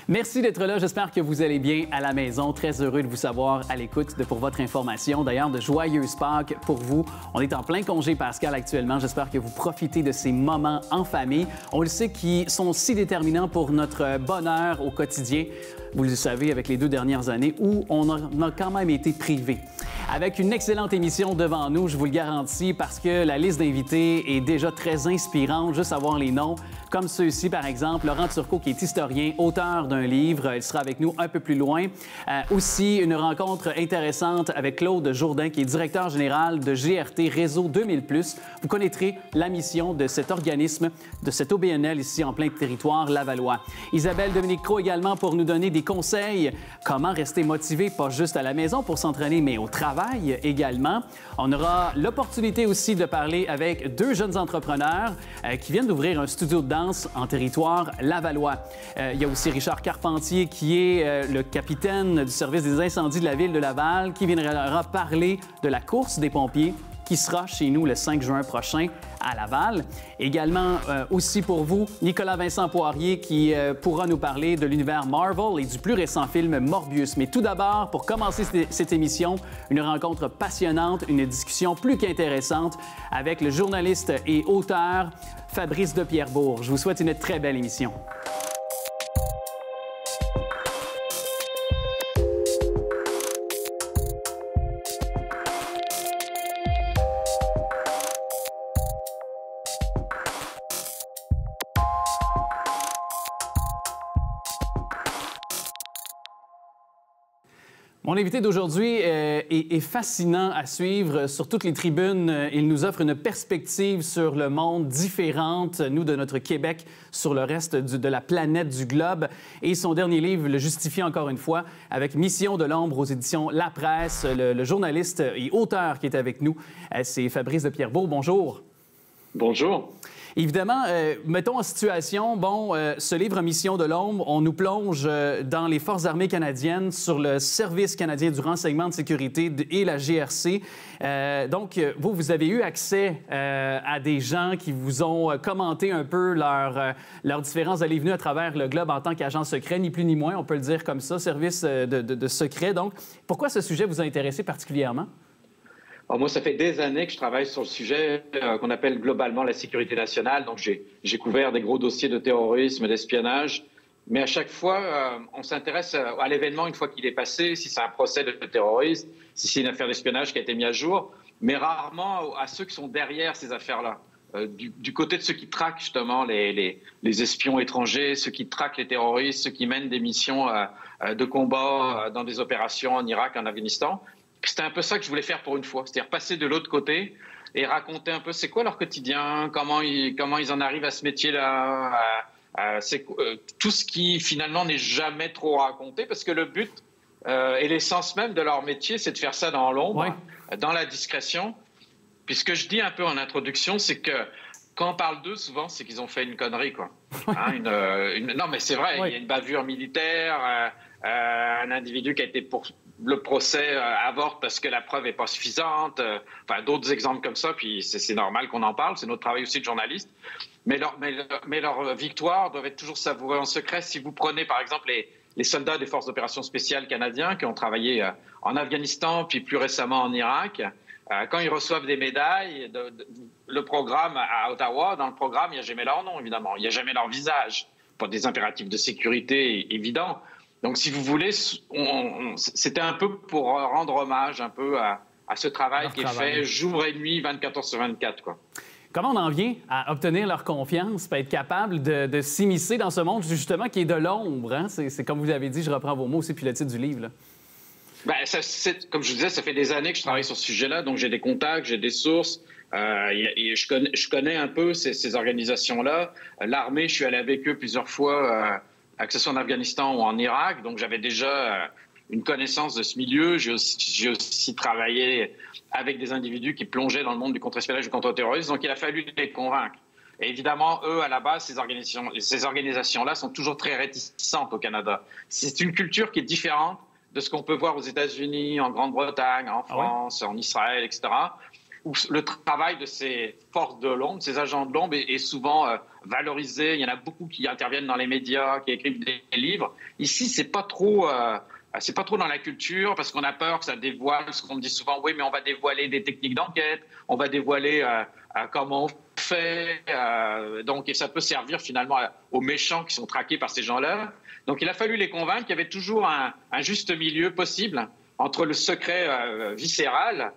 Merci d'être là. J'espère que vous allez bien à la maison. Très heureux de vous savoir à l'écoute pour votre information. D'ailleurs, de joyeuses Pâques pour vous. On est en plein congé pascal actuellement. J'espère que vous profitez de ces moments en famille. On le sait qui sont si déterminants pour notre bonheur au quotidien. Vous le savez, avec les 2 dernières années où on a quand même été privés. Avec une excellente émission devant nous, je vous le garantis, parce que la liste d'invités est déjà très inspirante, juste à voir les noms, comme ceux-ci, par exemple. Laurent Turcot, qui est historien, auteur d'un livre. Il sera avec nous un peu plus loin. Aussi, une rencontre intéressante avec Claude Jourdain, qui est directeur général de GRT Réseau 2000+. Vous connaîtrez la mission de cet organisme, de cet OBNL ici en plein territoire lavallois. Isabelle Dominique-Cros également pour nous donner des conseils. Comment rester motivé, pas juste à la maison pour s'entraîner, mais au travail également. On aura l'opportunité aussi de parler avec 2 jeunes entrepreneurs qui viennent d'ouvrir un studio de danse en territoire lavallois. Il y a aussi Richard Carpentier, qui est le capitaine du service des incendies de la ville de Laval, qui viendra parler de la course des pompiers qui sera chez nous le 5 juin prochain à Laval. Également, aussi pour vous, Nicolas-Vincent Poirier qui pourra nous parler de l'univers Marvel et du plus récent film Morbius. Mais tout d'abord, pour commencer cette émission, une rencontre passionnante, une discussion plus qu'intéressante avec le journaliste et auteur Fabrice de Pierrebourg. Je vous souhaite une très belle émission. Mon invité d'aujourd'hui est fascinant à suivre sur toutes les tribunes. Il nous offre une perspective sur le monde différente, nous, de notre Québec, sur le reste de la planète, du globe. Et son dernier livre le justifie encore une fois avec Mission de l'ombre aux éditions La Presse. Le journaliste et auteur qui est avec nous, c'est Fabrice de Pierrebourg. Bonjour. Bonjour. Évidemment, mettons en situation, ce livre Mission de l'ombre, on nous plonge dans les Forces armées canadiennes, sur le Service canadien du renseignement de sécurité et la GRC. Donc, vous avez eu accès à des gens qui vous ont commenté un peu leurs différents allées et venues à travers le globe en tant qu'agent secret, ni plus ni moins, on peut le dire comme ça, service de secret. Donc, pourquoi ce sujet vous a intéressé particulièrement? Alors moi, ça fait des années que je travaille sur le sujet qu'on appelle globalement la sécurité nationale. Donc, j'ai couvert des gros dossiers de terrorisme, d'espionnage. Mais à chaque fois, on s'intéresse à l'événement une fois qu'il est passé, si c'est un procès de terrorisme, si c'est une affaire d'espionnage qui a été mise à jour, mais rarement à ceux qui sont derrière ces affaires-là. Du côté de ceux qui traquent justement les espions étrangers, ceux qui traquent les terroristes, ceux qui mènent des missions de combat dans des opérations en Irak, en Afghanistan. C'était un peu ça que je voulais faire pour une fois, c'est-à-dire passer de l'autre côté et raconter un peu c'est quoi leur quotidien, comment ils en arrivent à ce métier-là, tout ce qui finalement n'est jamais trop raconté, parce que le but et l'essence même de leur métier, c'est de faire ça dans l'ombre, dans la discrétion. Puis ce que je dis un peu en introduction, c'est que quand on parle d'eux, souvent, c'est qu'ils ont fait une connerie, quoi. Hein, non, mais c'est vrai, il y a une bavure militaire, un individu qui a été le procès avorte parce que la preuve n'est pas suffisante, enfin d'autres exemples comme ça, puis c'est normal qu'on en parle, c'est notre travail aussi de journaliste. Mais leur victoire doit être toujours savourée en secret. Si vous prenez par exemple les soldats des forces d'opération spéciales canadiens qui ont travaillé en Afghanistan, puis plus récemment en Irak, quand ils reçoivent des médailles, le programme à Ottawa, dans le programme, il n'y a jamais leur nom, évidemment, il n'y a jamais leur visage, pour des impératifs de sécurité évidents. Donc, si vous voulez, c'était un peu pour rendre hommage un peu à ce travail qui est fait jour et nuit, 24 heures sur 24, quoi. Comment on en vient à obtenir leur confiance, pour être capable de s'immiscer dans ce monde, justement, qui est de l'ombre, hein? C'est comme vous l'avez dit, je reprends vos mots aussi, puis le titre du livre, là. Ben, comme je vous disais, ça fait des années que je travaille sur ce sujet-là, donc j'ai des contacts, j'ai des sources. Je connais un peu ces organisations-là. L'armée, je suis allé avec eux plusieurs fois, que ce soit en Afghanistan ou en Irak, donc j'avais déjà une connaissance de ce milieu. J'ai aussi travaillé avec des individus qui plongeaient dans le monde du contre-espionnage et du contre-terrorisme, donc il a fallu les convaincre. Et évidemment, eux, à la base, ces organisations-là sont toujours très réticentes au Canada. C'est une culture qui est différente de ce qu'on peut voir aux États-Unis, en Grande-Bretagne, en France, en Israël, etc. où le travail de ces forces de l'ombre, ces agents de l'ombre, est souvent valorisé. Il y en a beaucoup qui interviennent dans les médias, qui écrivent des livres. Ici, c'est pas trop dans la culture parce qu'on a peur que ça dévoile ce qu'on me dit souvent. Oui, mais on va dévoiler des techniques d'enquête, on va dévoiler comment on fait. Donc, et ça peut servir finalement aux méchants qui sont traqués par ces gens-là. Donc, il a fallu les convaincre qu'il y avait toujours un juste milieu possible entre le secret viscéral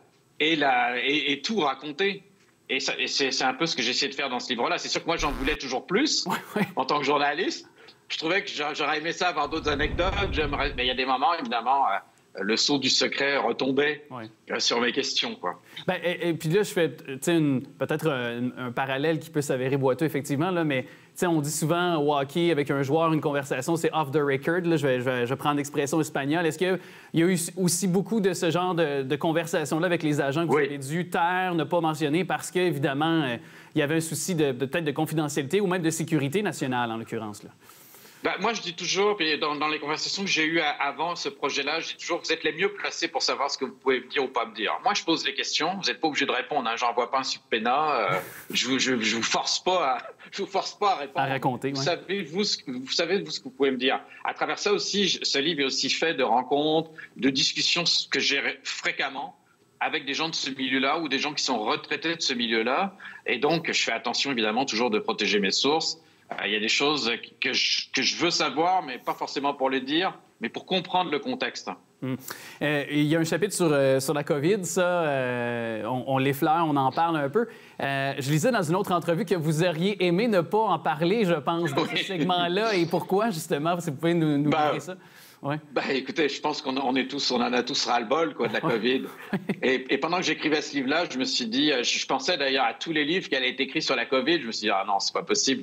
et tout raconter. Et c'est un peu ce que j'ai essayé de faire dans ce livre-là. C'est sûr que moi, j'en voulais toujours plus en tant que journaliste. Je trouvais que j'aurais aimé ça, avoir d'autres anecdotes. Mais il y a des moments, évidemment, le sceau du secret retombait sur mes questions, quoi. Bien, et puis là, je fais peut-être un parallèle qui peut s'avérer boiteux, effectivement, là, mais on dit souvent au hockey, avec un joueur, une conversation, c'est off the record. Là, je vais prendre l'expression espagnole. Est-ce qu'il y a eu aussi beaucoup de ce genre de conversation-là avec les agents que vous avez dû taire, ne pas mentionner, parce qu'évidemment, il y avait un souci peut-être de confidentialité ou même de sécurité nationale, en l'occurrence, là? Ben, moi, je dis toujours, puis dans les conversations que j'ai eues avant ce projet-là, je dis toujours, vous êtes les mieux placés pour savoir ce que vous pouvez me dire ou pas me dire. Moi, je pose des questions, vous n'êtes pas obligé de répondre. Hein. J'envoie pas un subpoena, je vous force pas à répondre. À raconter, vous savez, vous, ce que vous pouvez me dire. À travers ça aussi, ce livre est aussi fait de rencontres, de discussions que j'ai fréquemment avec des gens de ce milieu-là ou des gens qui sont retraités de ce milieu-là. Et donc, je fais attention, évidemment, toujours de protéger mes sources. Il y a des choses que je veux savoir, mais pas forcément pour les dire, mais pour comprendre le contexte. Il y a un chapitre sur la COVID, ça, on l'effleure, on en parle un peu. Je lisais dans une autre entrevue que vous auriez aimé ne pas en parler, je pense, de ce segment-là. Et pourquoi, justement? Si vous pouvez nous dire ça. Ouais. Ben, écoutez, je pense qu'on en a tous ras-le-bol de la COVID. Et pendant que j'écrivais ce livre-là, je me suis dit, je pensais d'ailleurs à tous les livres qui allaient être écrits sur la COVID. Je me suis dit, ah non, c'est pas possible.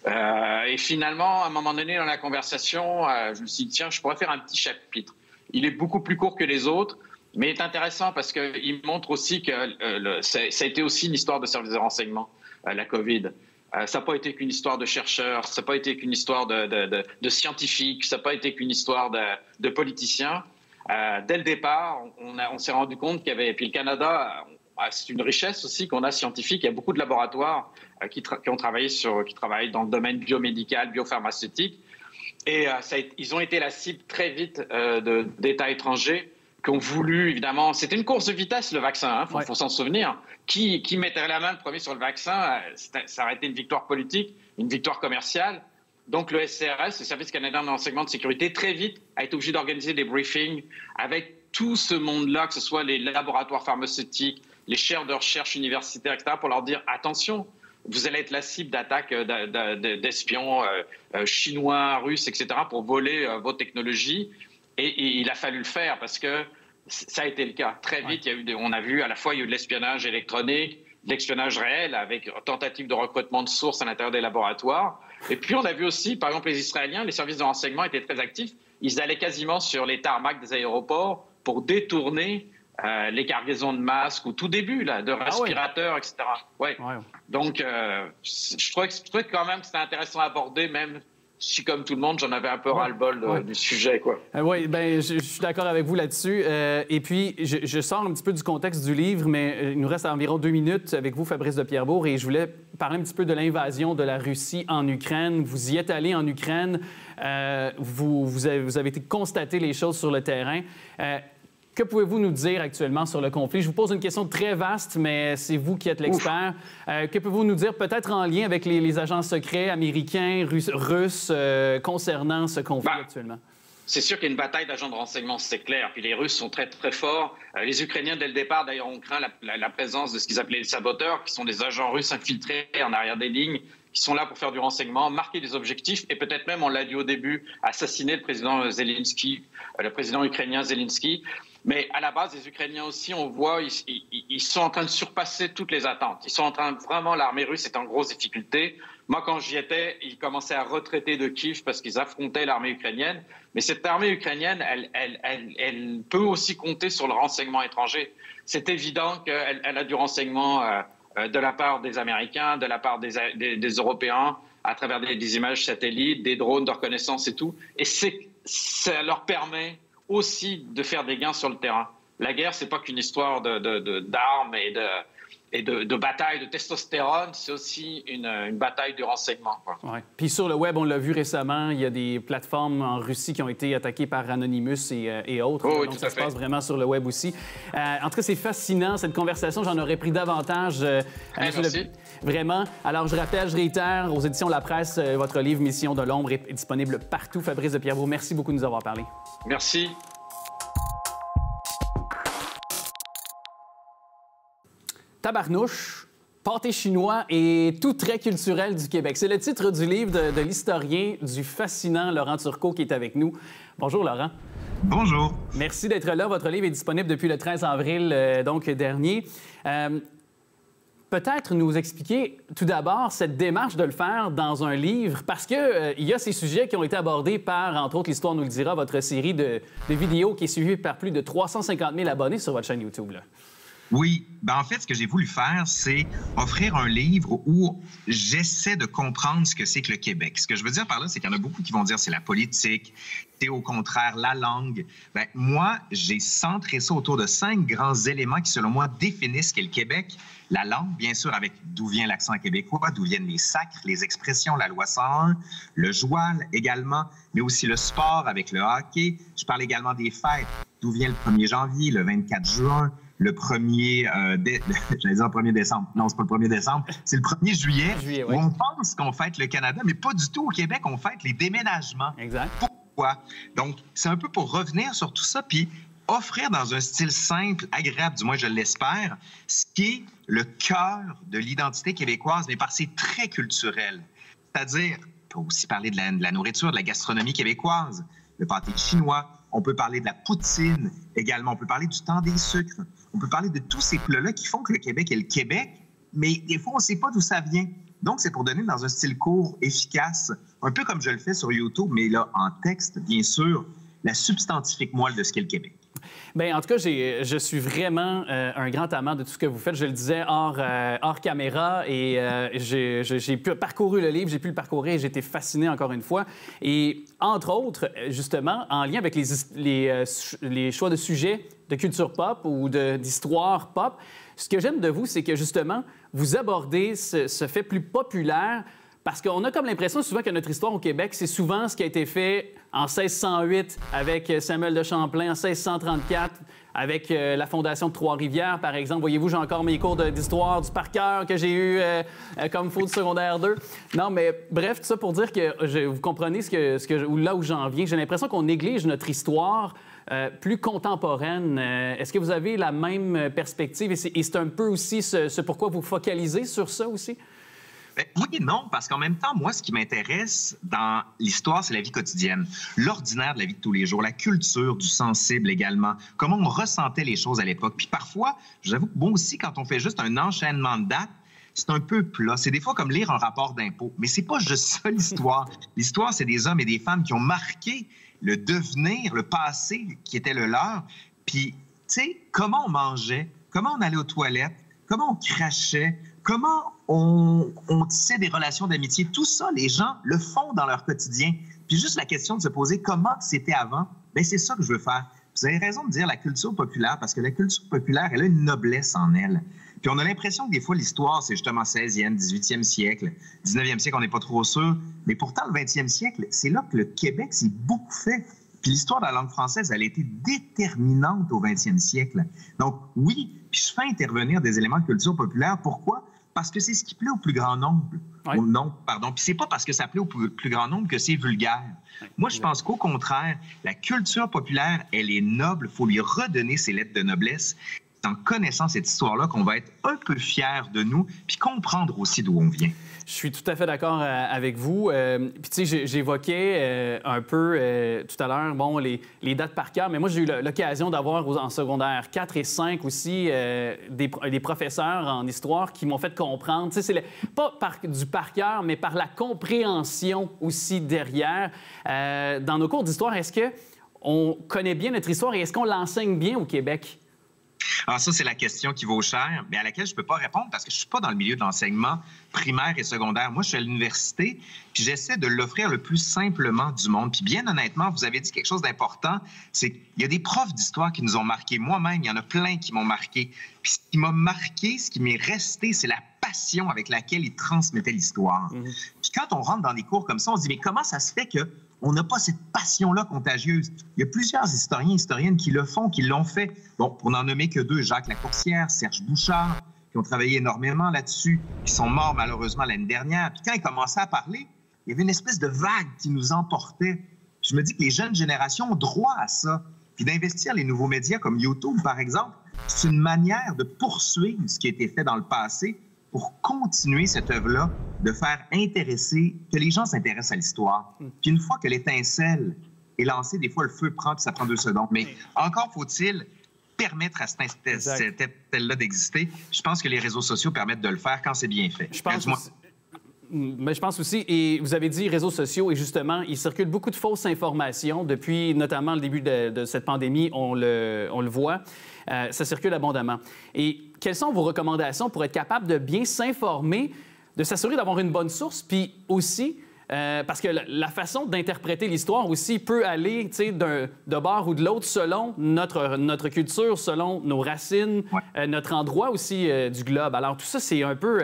Et finalement, à un moment donné dans la conversation, je me suis dit, tiens, je pourrais faire un petit chapitre. Il est beaucoup plus court que les autres, mais il est intéressant parce qu'il montre aussi que ça a été aussi une histoire de service de renseignement, la COVID. Ça n'a pas été qu'une histoire de chercheurs, ça n'a pas été qu'une histoire de scientifiques, ça n'a pas été qu'une histoire de politiciens. Dès le départ, on s'est rendu compte qu'il y avait... Puis le Canada, c'est une richesse aussi qu'on a scientifique. Il y a beaucoup de laboratoires qui travaillent dans le domaine biomédical, biopharmaceutique. Et ils ont été la cible très vite d'États étrangers qui ont voulu, évidemment... C'était une course de vitesse, le vaccin, faut s'en souvenir. Qui mettrait la main le premier sur le vaccin, ça aurait été une victoire politique, une victoire commerciale. Donc le SCRS, le Service canadien de renseignement de sécurité, très vite a été obligé d'organiser des briefings avec tout ce monde-là, que ce soit les laboratoires pharmaceutiques, les chaires de recherche universitaires, etc., pour leur dire « Attention, vous allez être la cible d'attaques d'espions chinois, russes, etc., pour voler vos technologies. » Et il a fallu le faire parce que ça a été le cas. Très vite, on a vu à la fois il y a eu de l'espionnage électronique, de l'espionnage réel avec tentative de recrutement de sources à l'intérieur des laboratoires. Et puis on a vu aussi, par exemple, les Israéliens, les services de renseignement étaient très actifs. Ils allaient quasiment sur les tarmacs des aéroports pour détourner les cargaisons de masques au tout début, de respirateurs, etc. Ouais. Donc, je trouvais quand même que c'était intéressant à aborder, même si, comme tout le monde, j'en avais un peu ras-le-bol du sujet, quoi. Oui, bien, je suis d'accord avec vous là-dessus. Et puis, je sors un petit peu du contexte du livre, mais il nous reste environ 2 minutes avec vous, Fabrice de Pierrebourg, et je voulais parler un petit peu de l'invasion de la Russie en Ukraine. Vous y êtes allé en Ukraine. Vous avez été constater les choses sur le terrain. Que pouvez-vous nous dire actuellement sur le conflit? Je vous pose une question très vaste, mais c'est vous qui êtes l'expert. Que pouvez-vous nous dire, peut-être en lien avec les agents secrets américains, russes, concernant ce conflit actuellement? C'est sûr qu'il y a une bataille d'agents de renseignement, c'est clair. Puis les Russes sont très, très forts. Les Ukrainiens, dès le départ, d'ailleurs, ont craint la présence de ce qu'ils appelaient les saboteurs, qui sont des agents russes infiltrés en arrière des lignes, qui sont là pour faire du renseignement, marquer des objectifs et peut-être même, on l'a dit au début, assassiner le président Zelensky, le président ukrainien Zelensky. Mais à la base, les Ukrainiens aussi, on voit, ils sont en train de surpasser toutes les attentes. Ils sont en train vraiment, l'armée russe est en grosse difficulté. Moi, quand j'y étais, ils commençaient à retraiter de Kiev parce qu'ils affrontaient l'armée ukrainienne. Mais cette armée ukrainienne, elle peut aussi compter sur le renseignement étranger. C'est évident qu'elle a du renseignement de la part des Américains, de la part des Européens, à travers des images satellites, des drones de reconnaissance et tout. Et ça leur permet aussi de faire des gains sur le terrain. La guerre, c'est pas qu'une histoire d'armes et de bataille de testostérone, c'est aussi une bataille du renseignement. Ouais. Puis sur le web, on l'a vu récemment, il y a des plateformes en Russie qui ont été attaquées par Anonymous et autres. Oh, oui, donc ça se passe vraiment sur le web aussi. En tout cas, c'est fascinant, cette conversation. J'en aurais pris davantage. Merci. Vraiment. Alors, je rappelle, je réitère, aux éditions La Presse, votre livre Mission de l'ombre est disponible partout. Fabrice de Pierrevaux, merci beaucoup de nous avoir parlé. Merci. Tabarnouche, pâté chinois et tout trait culturel du Québec. C'est le titre du livre de l'historien du fascinant Laurent Turcot qui est avec nous. Bonjour, Laurent. Bonjour. Merci d'être là. Votre livre est disponible depuis le 13 avril donc dernier. Peut-être nous expliquer tout d'abord cette démarche de le faire dans un livre, parce qu'il y a ces sujets qui ont été abordés par, entre autres, l'Histoire nous le dira, votre série de vidéos qui est suivie par plus de 350 000 abonnés sur votre chaîne YouTube. Là. Oui, en fait, ce que j'ai voulu faire, c'est offrir un livre où j'essaie de comprendre ce que c'est que le Québec. Ce que je veux dire par là, c'est qu'il y en a beaucoup qui vont dire c'est la politique, c'est au contraire la langue. Moi, j'ai centré ça autour de 5 grands éléments qui, selon moi, définissent ce qu'est le Québec. La langue, bien sûr, avec d'où vient l'accent québécois, d'où viennent les sacres, les expressions, la loi 101, le joual également, mais aussi le sport avec le hockey. Je parle également des fêtes, d'où vient le 1er janvier, le 24 juin, le 1er, j'allais dire le 1er décembre. Non, c'est pas le 1er décembre, c'est le 1er juillet, oui. où on pense qu'on fête le Canada, mais pas du tout. Au Québec, on fête les déménagements. Exact. Pourquoi? Donc, c'est un peu pour revenir sur tout ça, puis offrir dans un style simple, agréable, du moins je l'espère, ce qui est le cœur de l'identité québécoise, mais par ses traits culturels. C'est-à-dire, on peut aussi parler de la nourriture, de la gastronomie québécoise, le pâté chinois, on peut parler de la poutine également, on peut parler du temps des sucres, on peut parler de tous ces plats-là qui font que le Québec est le Québec, mais des fois, on ne sait pas d'où ça vient. Donc, c'est pour donner dans un style court, efficace, un peu comme je le fais sur YouTube, mais là, en texte, bien sûr, la substantifique moelle de ce qu'est le Québec. Bien, en tout cas, je suis vraiment un grand amant de tout ce que vous faites. Je le disais hors caméra et j'ai parcouru le livre, j'ai pu le parcourir et j'ai été fasciné encore une fois. Et entre autres, justement, en lien avec les choix de sujets de culture pop ou d'histoire pop, ce que j'aime de vous, c'est que justement, vous abordez ce fait plus populaire. Parce qu'on a comme l'impression souvent que notre histoire au Québec, c'est souvent ce qui a été fait en 1608 avec Samuel de Champlain, en 1634 avec la fondation de Trois-Rivières, par exemple. Voyez-vous, j'ai encore mes cours d'histoire du par cœur que j'ai eu comme faut du secondaire 2. Non, mais bref, tout ça pour dire que vous comprenez là où j'en viens. J'ai l'impression qu'on néglige notre histoire plus contemporaine. Est-ce que vous avez la même perspective? Et c'est un peu aussi ce pourquoi vous focalisez sur ça aussi? Oui et non, parce qu'en même temps, moi, ce qui m'intéresse dans l'histoire, c'est la vie quotidienne, l'ordinaire de la vie de tous les jours, la culture du sensible également, comment on ressentait les choses à l'époque. Puis parfois, je vous avoue que moi aussi, quand on fait juste un enchaînement de dates, c'est un peu plat. C'est des fois comme lire un rapport d'impôt. Mais c'est pas juste ça, l'histoire. L'histoire, c'est des hommes et des femmes qui ont marqué le devenir, le passé qui était le leur. Puis, tu sais, comment on mangeait, comment on allait aux toilettes, comment on crachait, comment on tissait des relations d'amitié. Tout ça, les gens le font dans leur quotidien. Puis juste la question de se poser comment c'était avant, bien, c'est ça que je veux faire. Vous avez raison de dire la culture populaire, parce que la culture populaire, elle a une noblesse en elle. Puis on a l'impression que des fois, l'histoire, c'est justement 16e, 18e siècle, 19e siècle, on n'est pas trop sûr. Mais pourtant, le 20e siècle, c'est là que le Québec s'est beaucoup fait. Puis l'histoire de la langue française, elle a été déterminante au 20e siècle. Donc oui, puis je fais intervenir des éléments de culture populaire. Pourquoi? Parce que c'est ce qui plaît au plus grand nombre. Oui. Puis c'est pas parce que ça plaît au plus grand nombre que c'est vulgaire. Oui. Moi, je pense qu'au contraire, la culture populaire, elle est noble. Il faut lui redonner ses lettres de noblesse. C'est en connaissant cette histoire-là qu'on va être un peu fiers de nous, puis comprendre aussi d'où on vient. Je suis tout à fait d'accord avec vous. Puis, tu sais, j'évoquais un peu tout à l'heure, bon, les dates par cœur, mais moi, j'ai eu l'occasion d'avoir en secondaire 4 et 5 aussi des professeurs en histoire qui m'ont fait comprendre. Tu sais, c'est pas du par cœur, mais par la compréhension aussi derrière. Dans nos cours d'histoire, est-ce qu'on connaît bien notre histoire et est-ce qu'on l'enseigne bien au Québec? Alors ça, c'est la question qui vaut cher, mais à laquelle je ne peux pas répondre parce que je ne suis pas dans le milieu de l'enseignement primaire et secondaire. Moi, je suis à l'université, puis j'essaie de l'offrir le plus simplement du monde. Puis bien honnêtement, vous avez dit quelque chose d'important, c'est qu'il y a des profs d'histoire qui nous ont marqués. Moi-même, il y en a plein qui m'ont marqué. Puis ce qui m'a marqué, ce qui m'est resté, c'est la passion avec laquelle ils transmettaient l'histoire. Puis quand on rentre dans des cours comme ça, on se dit, mais comment ça se fait qu'on n'a pas cette passion-là contagieuse? Il y a plusieurs historiens et historiennes qui le font, qui l'ont fait. Bon, pour n'en nommer que deux, Jacques Lacourcière, Serge Bouchard, qui ont travaillé énormément là-dessus, qui sont morts malheureusement l'année dernière. Puis quand ils commençaient à parler, il y avait une espèce de vague qui nous emportait. Puis je me dis que les jeunes générations ont droit à ça. Puis d'investir les nouveaux médias comme YouTube, par exemple, c'est une manière de poursuivre ce qui a été fait dans le passé pour continuer cette œuvre-là, de faire intéresser, que les gens s'intéressent à l'histoire. Puis une fois que l'étincelle est lancée, des fois le feu prend, puis ça prend 2 secondes. Mais encore faut-il permettre à cette étincelle-là d'exister. Je pense que les réseaux sociaux permettent de le faire quand c'est bien fait. Mais je pense aussi, et vous avez dit réseaux sociaux, et justement, il circule beaucoup de fausses informations depuis notamment le début de cette pandémie, on le voit. Ça circule abondamment. Et quelles sont vos recommandations pour être capable de bien s'informer, de s'assurer d'avoir une bonne source, puis aussi, parce que la façon d'interpréter l'histoire aussi peut aller de bord ou de l'autre selon notre culture, selon nos racines, notre endroit aussi du globe. Alors tout ça, c'est un peu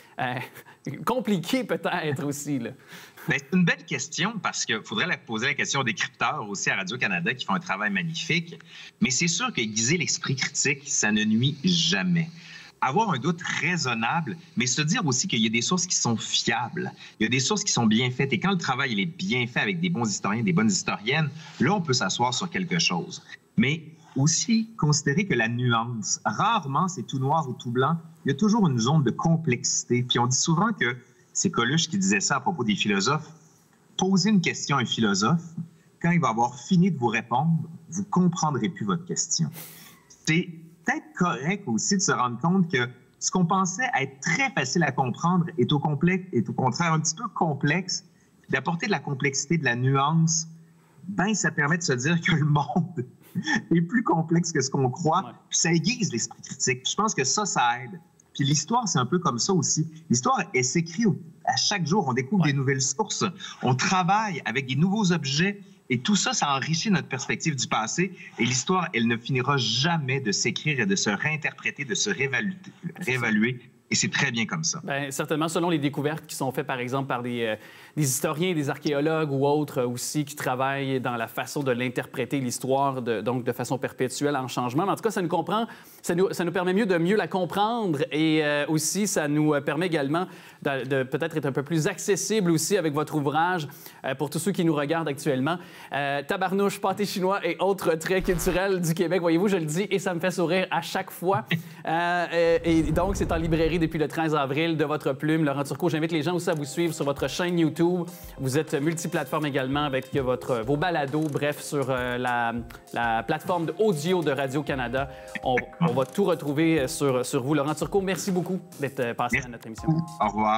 compliqué peut-être aussi, là. C'est une belle question parce qu'il faudrait poser la question aux décrypteurs aussi à Radio-Canada qui font un travail magnifique. Mais c'est sûr qu'aiguiser l'esprit critique, ça ne nuit jamais. Avoir un doute raisonnable, mais se dire aussi qu'il y a des sources qui sont fiables. Il y a des sources qui sont bien faites. Et quand le travail il est bien fait avec des bons historiens, des bonnes historiennes, là, on peut s'asseoir sur quelque chose. Mais aussi considérer que la nuance, rarement c'est tout noir ou tout blanc. Il y a toujours une zone de complexité. Puis on dit souvent que c'est Coluche qui disait ça à propos des philosophes. Posez une question à un philosophe, quand il va avoir fini de vous répondre, vous ne comprendrez plus votre question. C'est peut-être correct aussi de se rendre compte que ce qu'on pensait être très facile à comprendre est au contraire un petit peu complexe. D'apporter de la complexité, de la nuance, ben ça permet de se dire que le monde est plus complexe que ce qu'on croit. Puis ça aiguise l'esprit critique. Puis je pense que ça aide. Puis l'histoire, c'est un peu comme ça aussi. L'histoire, elle s'écrit à chaque jour. On découvre des nouvelles sources. On travaille avec des nouveaux objets. Et tout ça, ça enrichit notre perspective du passé. Et l'histoire, elle ne finira jamais de s'écrire et de se réinterpréter, de se réévaluer. Et c'est très bien comme ça. Bien, certainement, selon les découvertes qui sont faites, par exemple, par des historiens, des archéologues ou autres aussi qui travaillent dans la façon de l'interpréter, l'histoire, donc de façon perpétuelle en changement. Mais en tout cas, ça nous permet de mieux la comprendre et aussi, ça nous permet également de peut-être être un peu plus accessible aussi avec votre ouvrage pour tous ceux qui nous regardent actuellement. Tabarnouche, pâté chinois et autres traits culturels du Québec. Voyez-vous, je le dis et ça me fait sourire à chaque fois. Et donc, c'est en librairie depuis le 13 avril de votre plume, Laurent Turcot. J'invite les gens aussi à vous suivre sur votre chaîne YouTube. Vous êtes multiplateforme également avec vos balados, bref, sur la plateforme audio de Radio-Canada. On va tout retrouver sur vous. Laurent Turcot, merci beaucoup d'être passé à notre émission. Au revoir.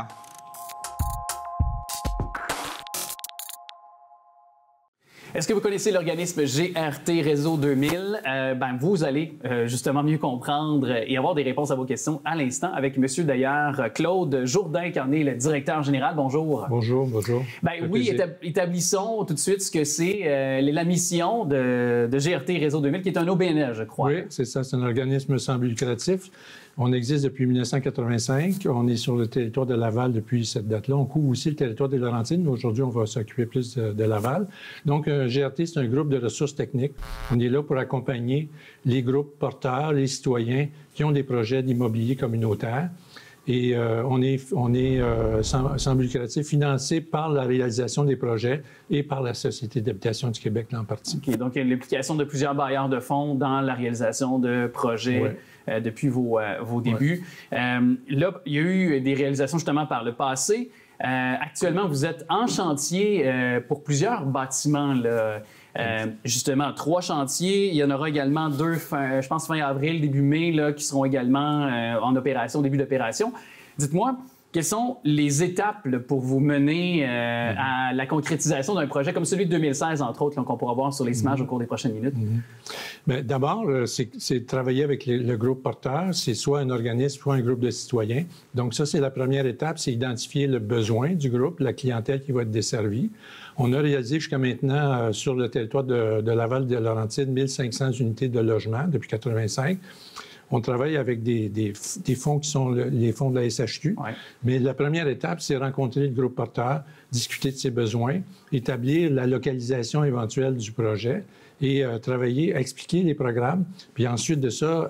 Est-ce que vous connaissez l'organisme GRT Réseau 2000? Vous allez justement mieux comprendre et avoir des réponses à vos questions à l'instant avec monsieur, d'ailleurs, Claude Jourdain, qui en est le directeur général. Bonjour. Bonjour, bonjour. Établissons tout de suite ce que c'est la mission de GRT Réseau 2000, qui est un OBNL, je crois. Oui, c'est ça. C'est un organisme sans but lucratif. On existe depuis 1985. On est sur le territoire de Laval depuis cette date-là. On couvre aussi le territoire des Laurentides, mais aujourd'hui, on va s'occuper plus de Laval. Donc, GRT, c'est un groupe de ressources techniques. On est là pour accompagner les groupes porteurs, les citoyens qui ont des projets d'immobilier communautaire. Et on est sans but lucratif, financé par la réalisation des projets et par la Société d'habitation du Québec, là, en partie. OK. Donc, il y a l'implication de plusieurs bailleurs de fonds dans la réalisation de projets depuis vos débuts. Là, il y a eu des réalisations justement par le passé. Actuellement, vous êtes en chantier pour plusieurs bâtiments, là. Justement, 3 chantiers. Il y en aura également 2, je pense fin avril, début mai, là, qui seront également en opération, début d'opération. Dites-moi, Quelles sont les étapes là, pour vous mener à la concrétisation d'un projet comme celui de 2016, entre autres, qu'on pourra voir sur les images au cours des prochaines minutes? Bien, d'abord, c'est travailler avec le groupe porteur. C'est soit un organisme, soit un groupe de citoyens. Donc ça, c'est la première étape, c'est identifier le besoin du groupe, la clientèle qui va être desservie. On a réalisé jusqu'à maintenant, sur le territoire de Laval de Laurentides, 1500 unités de logement depuis 1985. On travaille avec des fonds qui sont les fonds de la SHQ. Ouais. Mais la première étape, c'est rencontrer le groupe porteur, discuter de ses besoins, établir la localisation éventuelle du projet et travailler, expliquer les programmes. Puis ensuite de ça,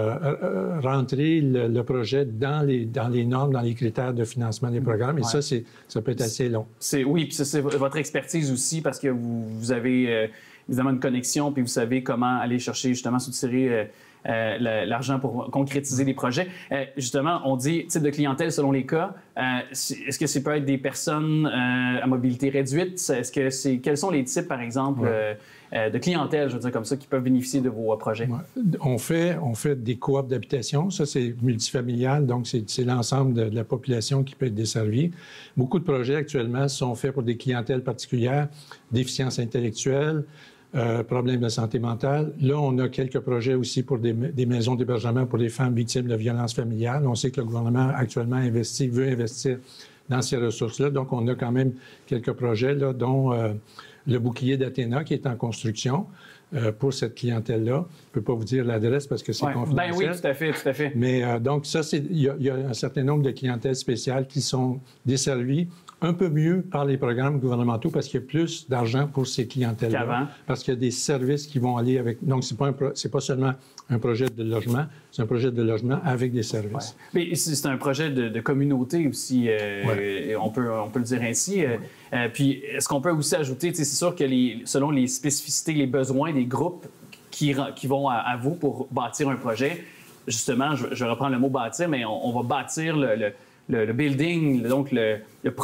rentrer le projet dans les normes, dans les critères de financement des programmes. Et ça peut être assez long. Oui, puis c'est votre expertise aussi parce que vous avez évidemment une connexion puis vous savez comment aller chercher, justement, soutirer l'argent pour concrétiser les projets. Justement, on dit type de clientèle selon les cas. Est-ce que ça peut être des personnes à mobilité réduite? Quels sont les types, par exemple, de clientèle, je veux dire comme ça, qui peuvent bénéficier de vos projets? On fait des coops d'habitation. Ça, c'est multifamilial, donc c'est l'ensemble de la population qui peut être desservie. Beaucoup de projets actuellement sont faits pour des clientèles particulières, déficience intellectuelle, problèmes de santé mentale. Là, on a quelques projets aussi pour des maisons d'hébergement pour les femmes victimes de violences familiales. On sait que le gouvernement actuellement veut investir dans ces ressources-là. Donc, on a quand même quelques projets, là, dont le bouclier d'Athéna qui est en construction pour cette clientèle-là. Je ne peux pas vous dire l'adresse parce que c'est confidentiel. Ben oui, tout à fait. Mais donc, ça, il y a un certain nombre de clientèles spéciales qui sont desservies un peu mieux par les programmes gouvernementaux parce qu'il y a plus d'argent pour ces clientèles-là. Parce qu'il y a des services qui vont aller avec... Donc, c'est pas seulement un projet de logement, c'est un projet de logement avec des services. Ouais. Mais c'est un projet de communauté aussi, on peut le dire ainsi. Puis, est-ce qu'on peut aussi ajouter, c'est sûr que selon les spécificités, les besoins des groupes qui vont à vous pour bâtir un projet, justement, je reprends le mot bâtir, mais on va bâtir le building, donc le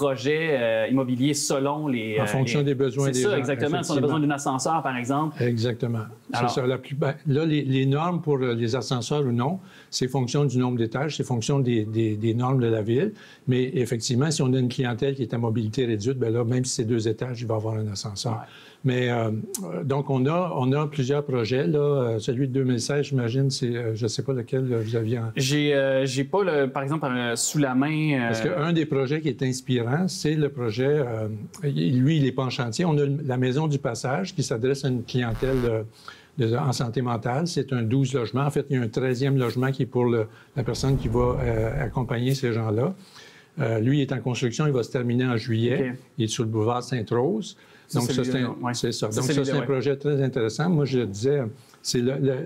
projet immobilier selon les... En fonction des besoins des gens. C'est ça, exactement. Si on a besoin d'un ascenseur, par exemple. Exactement. Alors, c'est ça. Là, les normes pour les ascenseurs ou non, c'est fonction du nombre d'étages, c'est fonction des normes de la ville. Mais effectivement, si on a une clientèle qui est à mobilité réduite, bien là, même si c'est 2 étages, il va y avoir un ascenseur. Ouais. Mais donc, on a plusieurs projets. Là. Celui de 2016, j'imagine, je ne sais pas lequel vous aviez en... J'ai pas, par exemple, sous la main... Parce qu'un des projets qui est inspirant, c'est le projet... lui, il n'est pas en chantier. On a la Maison du Passage qui s'adresse à une clientèle en santé mentale. C'est un 12 logements. En fait, il y a un 13e logement qui est pour la personne qui va accompagner ces gens-là. Lui, il est en construction. Il va se terminer en juillet. Okay. Il est sur le boulevard Sainte-Rose. Donc, ça, c'est ça. Donc, ça, c'est un projet très intéressant. Moi, je disais, c'est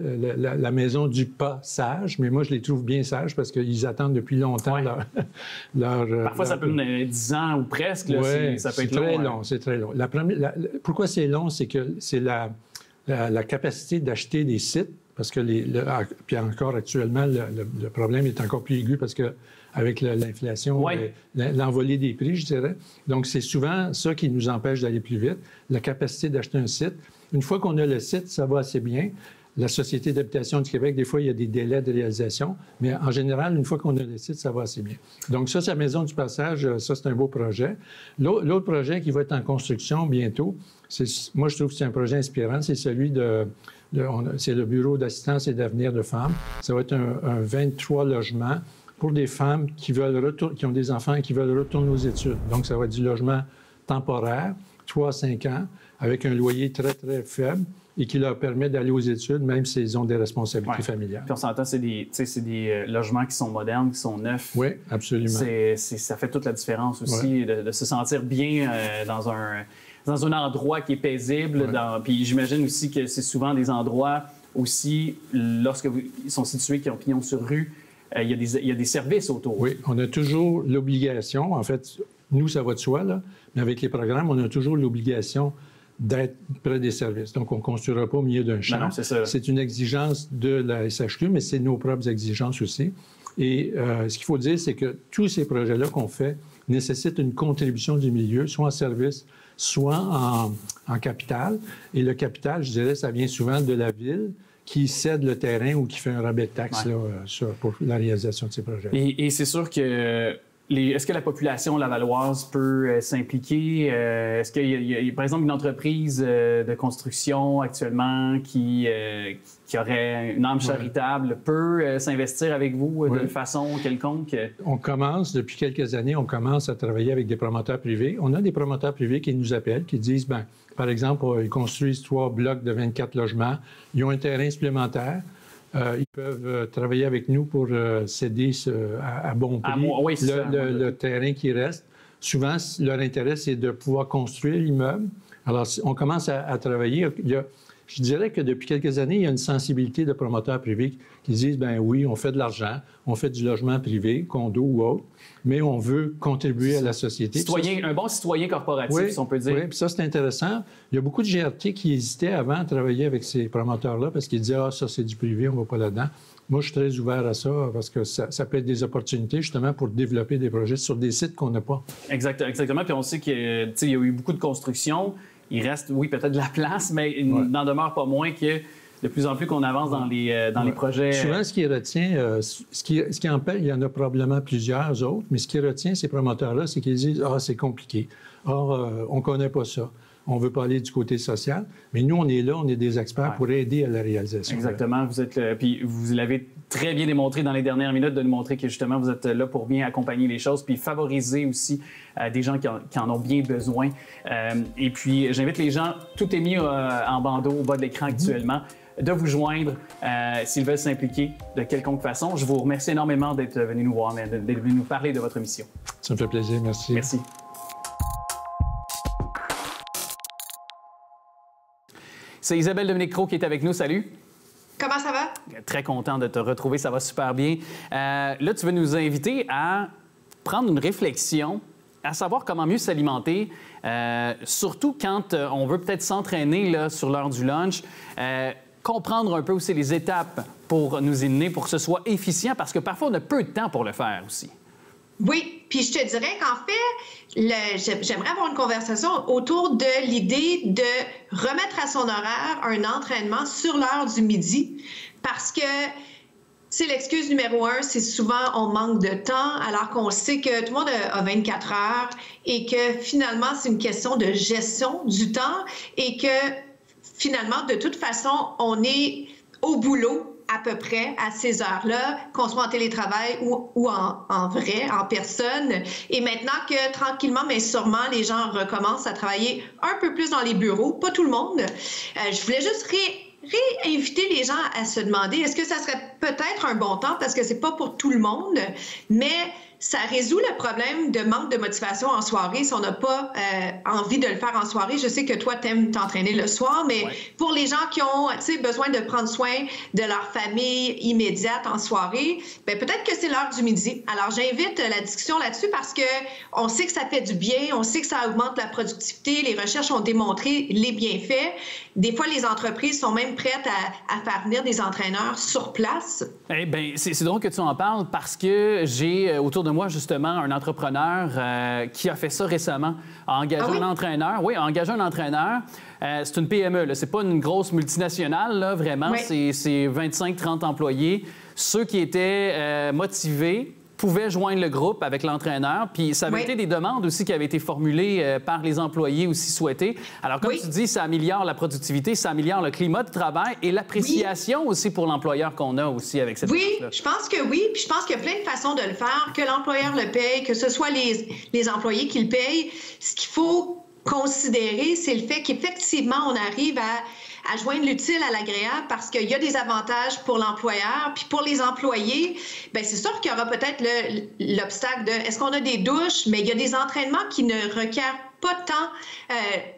la maison du passage, mais moi, je les trouve bien sages parce qu'ils attendent depuis longtemps Parfois, ça peut mener 10 ans ou presque. Là, ça peut être long. C'est très long. Pourquoi c'est long? C'est que c'est la capacité d'acheter des sites, parce que puis encore actuellement, le problème est encore plus aigu parce que avec l'inflation, l'envolée des prix, je dirais. Donc, c'est souvent ça qui nous empêche d'aller plus vite, la capacité d'acheter un site. Une fois qu'on a le site, ça va assez bien. La Société d'habitation du Québec, des fois, il y a des délais de réalisation, mais en général, une fois qu'on a le site, ça va assez bien. Donc ça, c'est la Maison du Passage, ça, c'est un beau projet. L'autre projet qui va être en construction bientôt, moi, je trouve que c'est un projet inspirant, c'est celui c'est le Bureau d'assistance et d'avenir de femmes. Ça va être un 23 logements pour des femmes qui ont des enfants et qui veulent retourner aux études. Donc, ça va être du logement temporaire, 3 à 5 ans, avec un loyer très, très faible et qui leur permet d'aller aux études, même s'ils ont des responsabilités familiales. Puis on s'entend, c'est des logements qui sont modernes, qui sont neufs. Oui, absolument. Ça fait toute la différence aussi de se sentir bien dans un endroit qui est paisible. Puis j'imagine aussi que c'est souvent des endroits aussi, lorsque ils sont situés, qui ont pignon sur rue, il y a des services autour. Oui, on a toujours l'obligation, en fait, nous, ça va de soi, là, mais avec les programmes, on a toujours l'obligation d'être près des services. Donc, on ne construira pas au milieu d'un champ. Non, c'est ça. C'est une exigence de la SHQ, mais c'est nos propres exigences aussi. Et ce qu'il faut dire, c'est que tous ces projets-là qu'on fait nécessitent une contribution du milieu, soit en service, soit en capital. Et le capital, je dirais, ça vient souvent de la ville, qui cède le terrain ou qui fait un rabais de taxes pour la réalisation de ces projets. Et c'est sûr que est-ce que la population lavalloise peut s'impliquer? Est-ce qu'il y a, par exemple, une entreprise de construction actuellement qui aurait une âme charitable peut s'investir avec vous de façon quelconque? On commence, depuis quelques années, on commence à travailler avec des promoteurs privés. On a des promoteurs privés qui nous appellent, qui disent, bien, par exemple, ils construisent 3 blocs de 24 logements, ils ont un terrain supplémentaire. Ils peuvent travailler avec nous pour céder à bon prix le terrain qui reste. Souvent, leur intérêt, c'est de pouvoir construire l'immeuble. Alors, on commence à travailler. Je dirais que depuis quelques années, il y a une sensibilité de promoteurs privés qui disent, bien oui, on fait de l'argent, on fait du logement privé, condo ou autre, mais on veut contribuer à la société. Un bon citoyen corporatif, si on peut dire. Oui, puis ça, c'est intéressant. Il y a beaucoup de GRT qui hésitaient avant à travailler avec ces promoteurs-là parce qu'ils disaient, ça, c'est du privé, on ne va pas là-dedans. Moi, je suis très ouvert à ça parce que ça peut être des opportunités justement pour développer des projets sur des sites qu'on n'a pas. Exactement. Puis on sait qu'il y a eu beaucoup de construction. Il reste, oui, peut-être de la place, mais il n'en demeure pas moins que de plus en plus qu'on avance dans les projets. Souvent, ce qui retient, ce qui empêche, il y en a probablement plusieurs autres, mais ce qui retient ces promoteurs-là, c'est qu'ils disent « Ah, c'est compliqué. On ne connaît pas ça. On ne veut pas aller du côté social. » Mais nous, on est là, on est des experts pour aider à la réalisation. Exactement. Puis vous l'avez très bien démontré dans les dernières minutes de nous montrer que justement, vous êtes là pour bien accompagner les choses puis favoriser aussi des gens qui en ont bien besoin. Et puis, j'invite les gens, tout est mis en bandeau au bas de l'écran actuellement, de vous joindre s'ils veulent s'impliquer de quelconque façon. Je vous remercie énormément d'être venu nous voir, d'être venu nous parler de votre mission. Ça me fait plaisir. Merci. Merci. C'est Isabelle Dominique-Cros qui est avec nous. Salut. Comment ça va? Très content de te retrouver. Ça va super bien. Là, tu veux nous inviter à prendre une réflexion, à savoir comment mieux s'alimenter, surtout quand on veut peut-être s'entraîner là, sur l'heure du lunch. Comprendre un peu aussi les étapes pour nous y mener, pour que ce soit efficient, parce que parfois, on a peu de temps pour le faire aussi. Oui, puis je te dirais qu'en fait, j'aimerais avoir une conversation autour de l'idée de remettre à son horaire un entraînement sur l'heure du midi, parce que c'est l'excuse numéro 1, c'est souvent on manque de temps, alors qu'on sait que tout le monde a 24 heures et que finalement, c'est une question de gestion du temps et que finalement, de toute façon, on est au boulot à peu près à ces heures-là, qu'on soit en télétravail ou en vrai, en personne. Et maintenant que tranquillement, mais sûrement, les gens recommencent à travailler un peu plus dans les bureaux, pas tout le monde. Je voulais juste réinviter les gens à se demander, est-ce que ça serait peut-être un bon temps, parce que c'est pas pour tout le monde, mais ça résout le problème de manque de motivation en soirée si on n'a pas envie de le faire en soirée. Je sais que toi, tu aimes t'entraîner le soir, mais pour les gens qui ont besoin de prendre soin de leur famille immédiate en soirée, bien, peut-être que c'est l'heure du midi. Alors, j'invite la discussion là-dessus parce qu'on sait que ça fait du bien, on sait que ça augmente la productivité. Les recherches ont démontré les bienfaits. Des fois, les entreprises sont même prêtes à faire venir des entraîneurs sur place. Eh bien, c'est drôle que tu en parles parce que j'ai autour de moi, justement, un entrepreneur qui a fait ça récemment, a engagé un entraîneur. Oui, a engagé un entraîneur. C'est une PME, c'est pas une grosse multinationale, là, vraiment. Oui. C'est 25-30 employés. Ceux qui étaient motivés pouvaient joindre le groupe avec l'entraîneur. Puis ça avait été des demandes aussi qui avaient été formulées par les employés aussi souhaités. Alors, comme tu dis, ça améliore la productivité, ça améliore le climat de travail et l'appréciation aussi pour l'employeur qu'on a aussi avec cette approche-là. Je pense que oui. Puis je pense qu'il y a plein de façons de le faire, que l'employeur le paye, que ce soit les employés qui le payent. Ce qu'il faut considérer, c'est le fait qu'effectivement, on arrive à joindre l'utile à l'agréable parce qu'il y a des avantages pour l'employeur. Puis pour les employés, bien, c'est sûr qu'il y aura peut-être l'obstacle de est-ce qu'on a des douches, mais il y a des entraînements qui ne requièrent pas tant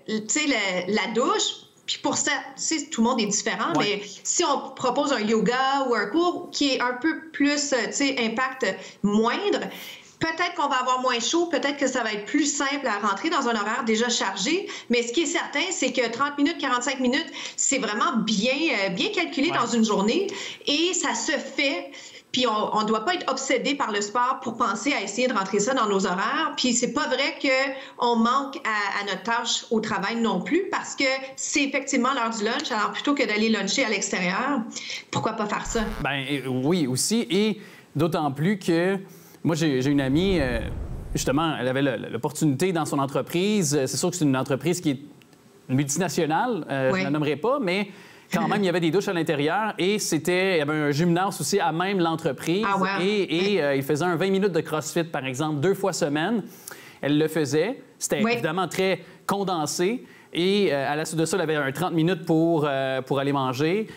la douche. Puis pour ça, tout le monde est différent, mais si on propose un yoga ou un cours qui est un peu plus, impact moindre, peut-être qu'on va avoir moins chaud, peut-être que ça va être plus simple à rentrer dans un horaire déjà chargé, mais ce qui est certain, c'est que 30 minutes, 45 minutes, c'est vraiment bien calculé dans une journée et ça se fait. Puis on ne doit pas être obsédé par le sport pour penser à essayer de rentrer ça dans nos horaires. Puis c'est pas vrai qu'on manque à notre tâche au travail non plus parce que c'est effectivement l'heure du lunch. Alors plutôt que d'aller luncher à l'extérieur, pourquoi pas faire ça? Bien, oui, aussi. Et d'autant plus que Moi, j'ai une amie, justement, elle avait l'opportunité dans son entreprise. C'est sûr que c'est une entreprise qui est multinationale, je ne la nommerai pas, mais quand même, il y avait des douches à l'intérieur et il y avait un gymnase aussi à même l'entreprise. Ah, wow. Et il faisait un 20 minutes de CrossFit, par exemple, 2 fois semaine. Elle le faisait. C'était évidemment très condensé. Et à la suite de ça, elle avait un 30 minutes pour aller manger.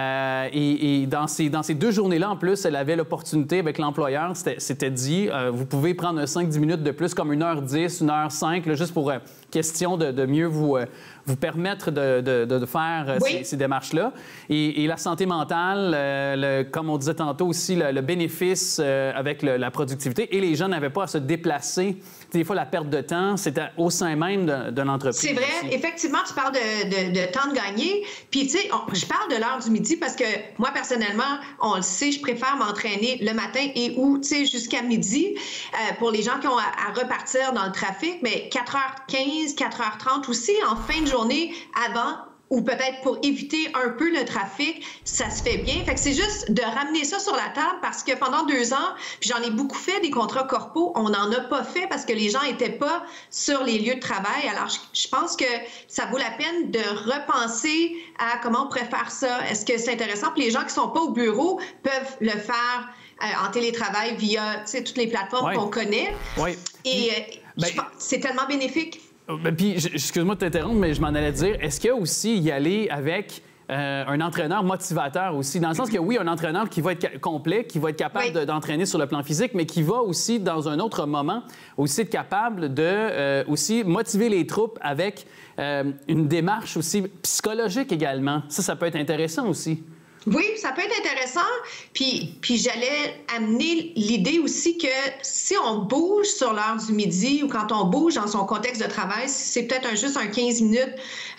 Et dans ces 2 journées-là, en plus, elle avait l'opportunité avec l'employeur, c'était dit, vous pouvez prendre 5-10 minutes de plus, comme 1h10, 1h05, là, juste pour question de mieux vous permettre de faire ces démarches-là. Et la santé mentale, comme on disait tantôt aussi, le bénéfice avec la productivité. Et les gens n'avaient pas à se déplacer. Des fois, la perte de temps, c'était au sein même de l'entreprise. C'est vrai. Aussi. Effectivement, tu parles de temps de gagner. Puis, tu sais, je parle de l'heure du midi parce que moi, personnellement, on le sait, je préfère m'entraîner le matin et tu sais, jusqu'à midi pour les gens qui ont à repartir dans le trafic. Mais 4h15, 4h30 aussi, en fin de journée, avant ou peut-être pour éviter un peu le trafic, ça se fait bien. Fait que c'est juste de ramener ça sur la table parce que pendant 2 ans, puis j'en ai beaucoup fait des contrats corpos, on n'en a pas fait parce que les gens n'étaient pas sur les lieux de travail. Alors, je pense que ça vaut la peine de repenser à comment on pourrait faire ça. Est-ce que c'est intéressant? Puis les gens qui ne sont pas au bureau peuvent le faire en télétravail via toutes les plateformes qu'on connaît. Oui. Et c'est tellement bénéfique. Puis, excuse-moi de t'interrompre, mais je m'en allais dire, est-ce qu'il y a aussi y aller avec un entraîneur motivateur aussi? Dans le sens que, oui, un entraîneur qui va être complet, qui va être capable d'entraîner sur le plan physique, mais qui va aussi, dans un autre moment, aussi être capable de aussi motiver les troupes avec une démarche aussi psychologique également. Ça peut être intéressant aussi. Oui, ça peut être intéressant. Puis j'allais amener l'idée aussi que si on bouge sur l'heure du midi ou quand on bouge dans son contexte de travail, c'est peut-être juste un 15 minutes.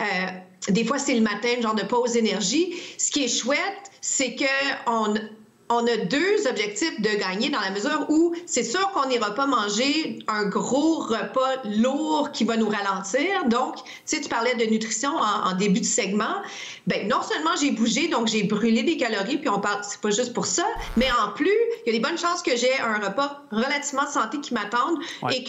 Des fois, c'est le matin, genre de pause énergie. Ce qui est chouette, c'est qu'on a 2 objectifs de gagner dans la mesure où c'est sûr qu'on n'ira pas manger un gros repas lourd qui va nous ralentir. Donc, tu sais, tu parlais de nutrition en début de segment. Bien, non seulement j'ai bougé, donc j'ai brûlé des calories, puis on parle, c'est pas juste pour ça, mais en plus, il y a des bonnes chances que j'ai un repas relativement santé qui m'attende et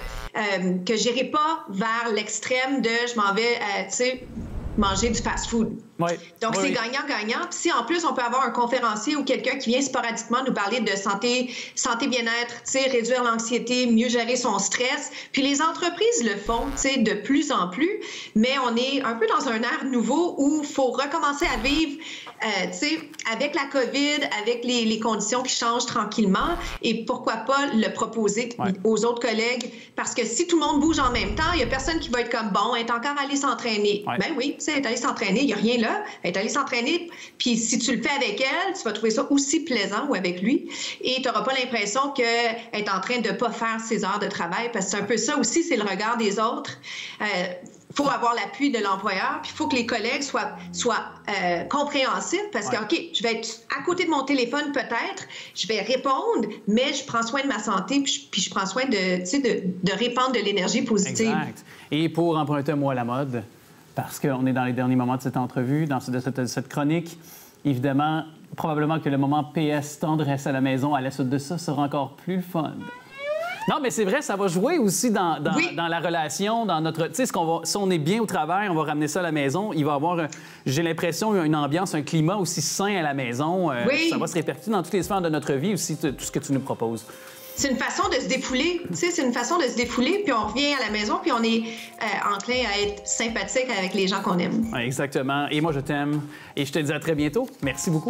que j'irai pas vers l'extrême de je m'en vais, tu sais, manger du fast-food. Donc, c'est gagnant-gagnant. Puis si, en plus, on peut avoir un conférencier ou quelqu'un qui vient sporadiquement nous parler de santé bien-être, tu sais, réduire l'anxiété, mieux gérer son stress. Puis les entreprises le font, tu sais, de plus en plus. Mais on est un peu dans un ère nouveau où il faut recommencer à vivre, tu sais, avec la COVID, avec les conditions qui changent tranquillement. Et pourquoi pas le proposer aux autres collègues? Parce que si tout le monde bouge en même temps, il n'y a personne qui va être comme, bon, elle est encore allée s'entraîner. Ben oui, tu sais, elle est allée s'entraîner, il n'y a rien là. Elle est allée s'entraîner, puis si tu le fais avec elle, tu vas trouver ça aussi plaisant ou avec lui, et tu n'auras pas l'impression qu'elle est en train de ne pas faire ses heures de travail, parce que c'est un peu ça aussi, c'est le regard des autres. Faut avoir l'appui de l'employeur, puis il faut que les collègues soient compréhensifs, parce que, OK, je vais être à côté de mon téléphone peut-être, je vais répondre, mais je prends soin de ma santé, puis je prends soin de répandre de l'énergie positive. Exact. Et pour emprunter un mot à la mode, parce qu'on est dans les derniers moments de cette entrevue, de cette chronique. Évidemment, probablement que le moment PS tendresse à la maison à la suite de ça sera encore plus fun. Non, mais c'est vrai, ça va jouer aussi dans la relation, dans notre... Tu sais, si on est bien au travail, on va ramener ça à la maison. Il va y avoir, j'ai l'impression, une ambiance, un climat aussi sain à la maison. Ça va se répercuter dans toutes les sphères de notre vie aussi, tout ce que tu nous proposes. C'est une façon de se défouler, tu sais, c'est une façon de se défouler, puis on revient à la maison, puis on est enclin à être sympathique avec les gens qu'on aime. Ouais, exactement. Et moi, je t'aime. Et je te dis à très bientôt. Merci beaucoup.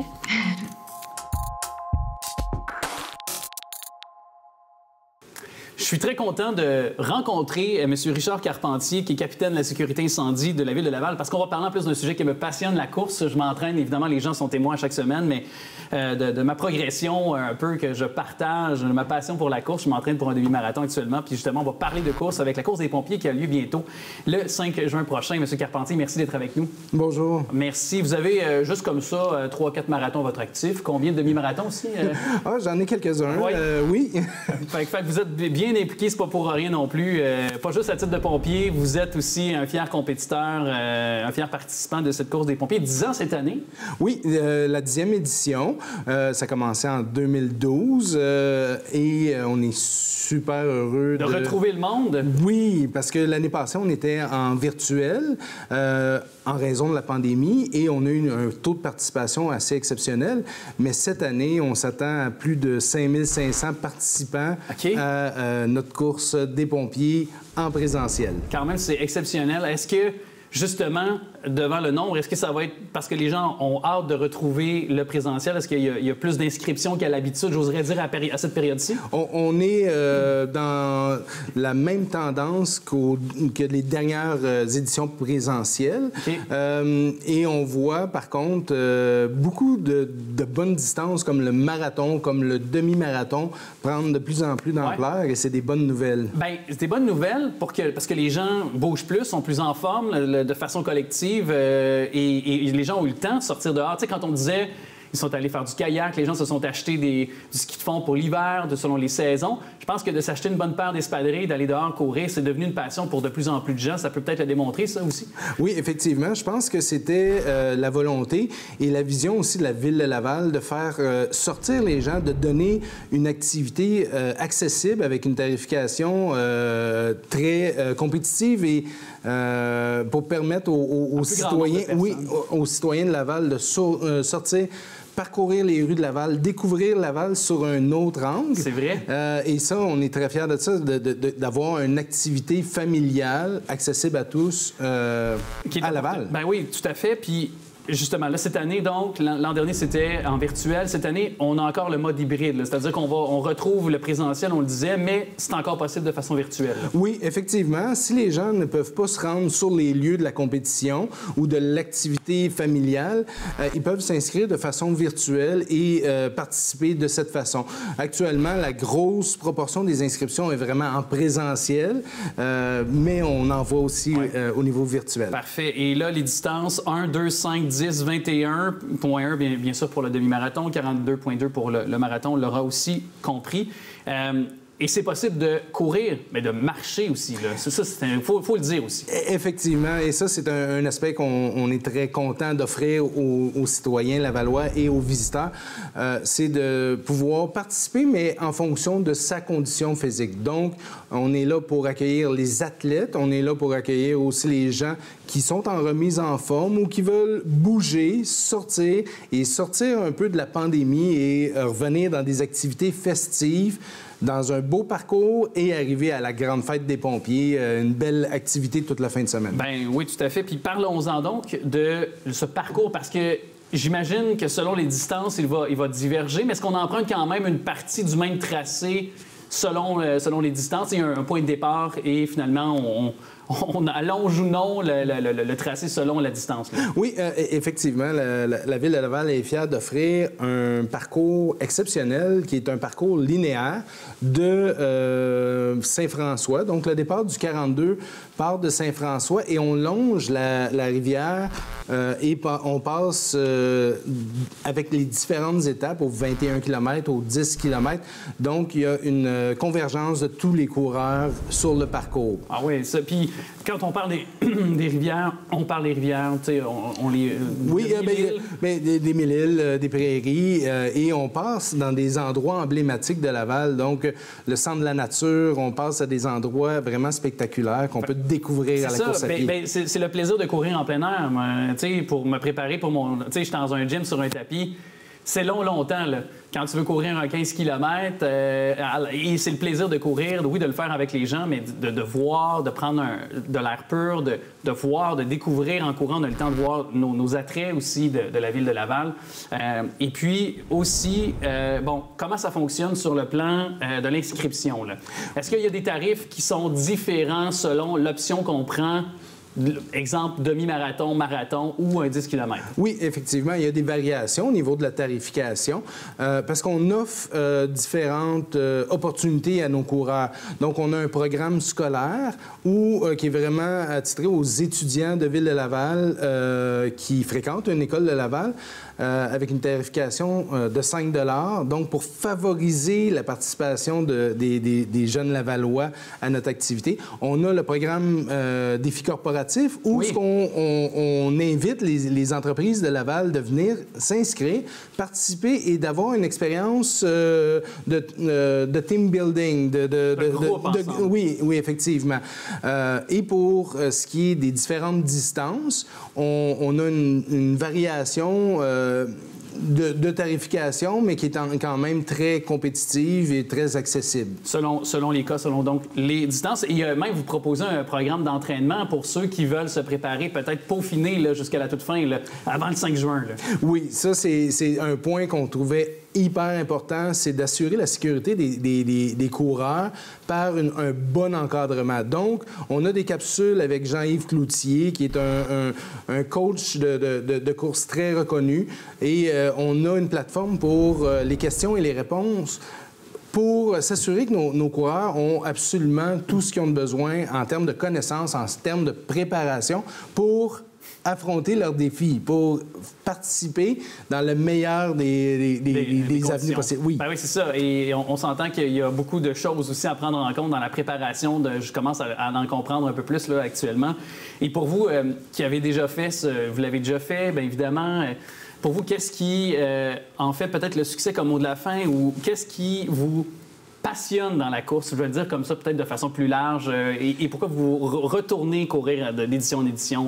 Je suis très content de rencontrer M. Richard Carpentier, qui est capitaine de la sécurité incendie de la Ville de Laval, parce qu'on va parler en plus d'un sujet qui me passionne, la course. Je m'entraîne, évidemment, les gens sont témoins chaque semaine, mais de ma progression un peu que je partage, de ma passion pour la course. Je m'entraîne pour un demi-marathon actuellement, puis justement, on va parler de course avec la course des pompiers qui a lieu bientôt, le 5 juin prochain. M. Carpentier, merci d'être avec nous. Bonjour. Merci. Vous avez, juste comme ça, 3-4 marathons à votre actif. Combien de demi-marathons aussi? J'en ai quelques-uns, oui. Fait que vous êtes bien bien impliqué, c'est pas pour rien non plus. Pas juste à titre de pompier, vous êtes aussi un fier compétiteur, un fier participant de cette course des pompiers. 10 ans cette année? Oui, la 10e édition. Ça a commencé en 2012 et on est super heureux de retrouver le monde? Oui, parce que l'année passée, on était en virtuel en raison de la pandémie et on a eu un taux de participation assez exceptionnel. Mais cette année, on s'attend à plus de 5500 participants à notre course des pompiers en présentiel. Quand même, c'est exceptionnel. Est-ce que, justement, devant le nombre, est-ce que ça va être parce que les gens ont hâte de retrouver le présentiel? Est-ce qu'il y a plus d'inscriptions qu'à l'habitude, j'oserais dire, à cette période-ci? On est dans la même tendance que les dernières éditions présentielles. Et on voit, par contre, beaucoup de bonnes distances, comme le marathon, comme le demi-marathon, prendre de plus en plus d'ampleur, et c'est des bonnes nouvelles. Bien, c'est des bonnes nouvelles parce que les gens bougent plus, sont plus en forme de façon collective et les gens ont eu le temps de sortir dehors. Tu sais, quand on disait ils sont allés faire du kayak, les gens se sont achetés du ski de fond pour l'hiver, selon les saisons. Je pense que de s'acheter une bonne paire d'espadrilles, d'aller dehors courir, c'est devenu une passion pour de plus en plus de gens. Ça peut peut-être le démontrer, ça aussi? Oui, effectivement. Je pense que c'était la volonté et la vision aussi de la Ville de Laval de faire sortir les gens, de donner une activité accessible avec une tarification très compétitive et pour permettre aux citoyens de Laval de sortir, parcourir les rues de Laval, découvrir Laval sur un autre angle. C'est vrai. Et ça, on est très fiers de ça, d'avoir une activité familiale accessible à tous à Laval. Ben oui, tout à fait. Puis justement, là, cette année, donc, l'an dernier, c'était en virtuel. Cette année, on a encore le mode hybride. C'est-à-dire on retrouve le présentiel, on le disait, mais c'est encore possible de façon virtuelle. Oui, effectivement. Si les gens ne peuvent pas se rendre sur les lieux de la compétition ou de l'activité familiale, ils peuvent s'inscrire de façon virtuelle et participer de cette façon. Actuellement, la grosse proportion des inscriptions est vraiment en présentiel, mais on en voit aussi au niveau virtuel. Parfait. Et là, les distances 1, 2, 5, 10, 21.1, bien sûr, pour le demi-marathon, 42.2 pour le marathon, on l'aura aussi compris. Et c'est possible de courir, mais de marcher aussi. Il faut le dire aussi. Effectivement, et ça, c'est un aspect qu'on est très content d'offrir aux citoyens lavallois et aux visiteurs. C'est de pouvoir participer, mais en fonction de sa condition physique. Donc, on est là pour accueillir les athlètes, on est là pour accueillir aussi les gens qui sont en remise en forme ou qui veulent bouger, sortir un peu de la pandémie et revenir dans des activités festives, dans un beau parcours et arriver à la grande fête des pompiers, une belle activité toute la fin de semaine. Bien oui, tout à fait. Puis parlons-en donc de ce parcours parce que j'imagine que selon les distances, il va diverger, mais est-ce qu'on emprunte quand même une partie du même tracé selon les distances? Il y a un point de départ et finalement, on allonge ou non le tracé selon la distance. Là. Oui, effectivement, la Ville de Laval est fière d'offrir un parcours exceptionnel qui est un parcours linéaire de Saint-François. Donc, le départ du 42 part de Saint-François et on longe la rivière et on passe avec les différentes étapes aux 21 km, aux 10 km. Donc, il y a une convergence de tous les coureurs sur le parcours. Ah oui, ça. Puis, quand on parle des rivières, on parle des rivières, tu sais, on les... Oui, des mille-îles, des prairies, et on passe dans des endroits emblématiques de Laval. Donc, le centre de la nature, on passe à des endroits vraiment spectaculaires qu'on peut découvrir à la course à pied. C'est le plaisir de courir en plein air. Tu sais, pour me préparer pour mon... Tu sais, je suis dans un gym sur un tapis. C'est longtemps, là. Quand tu veux courir un 15 km, et c'est le plaisir de courir, oui, de le faire avec les gens, mais de voir, de prendre de l'air pur, de voir, de découvrir en courant. On a le temps de voir nos attraits aussi de la Ville de Laval. Et puis aussi, comment ça fonctionne sur le plan de l'inscription, là? Est-ce qu'il y a des tarifs qui sont différents selon l'option qu'on prend exemple, demi-marathon, marathon ou un 10 km? Oui, effectivement, il y a des variations au niveau de la tarification parce qu'on offre différentes opportunités à nos coureurs. Donc, on a un programme scolaire qui est vraiment attitré aux étudiants de Ville de Laval qui fréquentent une école de Laval avec une tarification de 5 $. Donc, pour favoriser la participation des jeunes Lavallois à notre activité, on a le programme Défi corporatif où on invite les entreprises de Laval de venir s'inscrire, participer et d'avoir une expérience de team building, oui, effectivement. Et pour ce qui est des différentes distances, on a une variation de tarification, mais qui est quand même très compétitive et très accessible. Selon les cas, selon donc les distances. Et même, vous proposez un programme d'entraînement pour ceux qui veulent se préparer, peut-être peaufiner jusqu'à la toute fin, avant le 5 juin. Là. Oui, ça, c'est un point qu'on trouvait hyper important, c'est d'assurer la sécurité des coureurs par un bon encadrement. Donc, on a des capsules avec Jean-Yves Cloutier, qui est un coach de course très reconnu, et on a une plateforme pour les questions et les réponses pour s'assurer que nos coureurs ont absolument tout ce qu'ils ont besoin en termes de connaissances, en termes de préparation pour affronter leurs défis, pour participer dans le meilleur des avenues possibles. Oui, ben oui, c'est ça. Et on s'entend qu'il y a beaucoup de choses aussi à prendre en compte dans la préparation. Je commence à en comprendre un peu plus là, actuellement. Et pour vous, qui avez déjà fait, vous l'avez déjà fait, bien évidemment, pour vous, qu'est-ce qui en fait peut-être le succès comme mot de la fin ou qu'est-ce qui vous passionne dans la course, je vais le dire comme ça, peut-être de façon plus large, et pourquoi vous retournez courir d'édition en édition?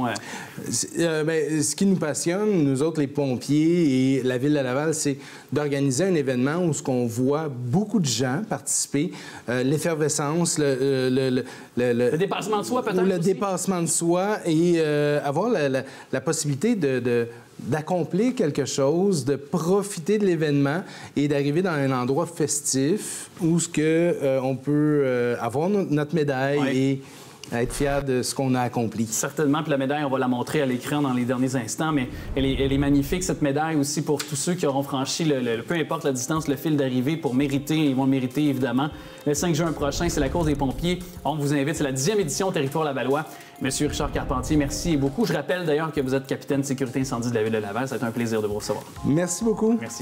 Ce qui nous passionne, nous autres, les pompiers et la Ville de Laval, c'est d'organiser un événement où on voit beaucoup de gens participer, l'effervescence, le dépassement de soi, peut-être? Le dépassement de soi et avoir la possibilité d'accomplir quelque chose, de profiter de l'événement et d'arriver dans un endroit festif où on peut avoir notre médaille et être fier de ce qu'on a accompli. Certainement, puis la médaille, on va la montrer à l'écran dans les derniers instants, mais elle est magnifique, cette médaille aussi, pour tous ceux qui auront franchi, peu importe la distance, le fil d'arrivée, pour mériter, ils vont le mériter, évidemment. Le 5 juin prochain, c'est la course des pompiers. On vous invite, c'est la 10e édition Territoire Lavallois. Monsieur Richard Carpentier, merci beaucoup. Je rappelle d'ailleurs que vous êtes capitaine de sécurité incendie de la Ville de Laval. Ça a été un plaisir de vous recevoir. Merci beaucoup. Merci.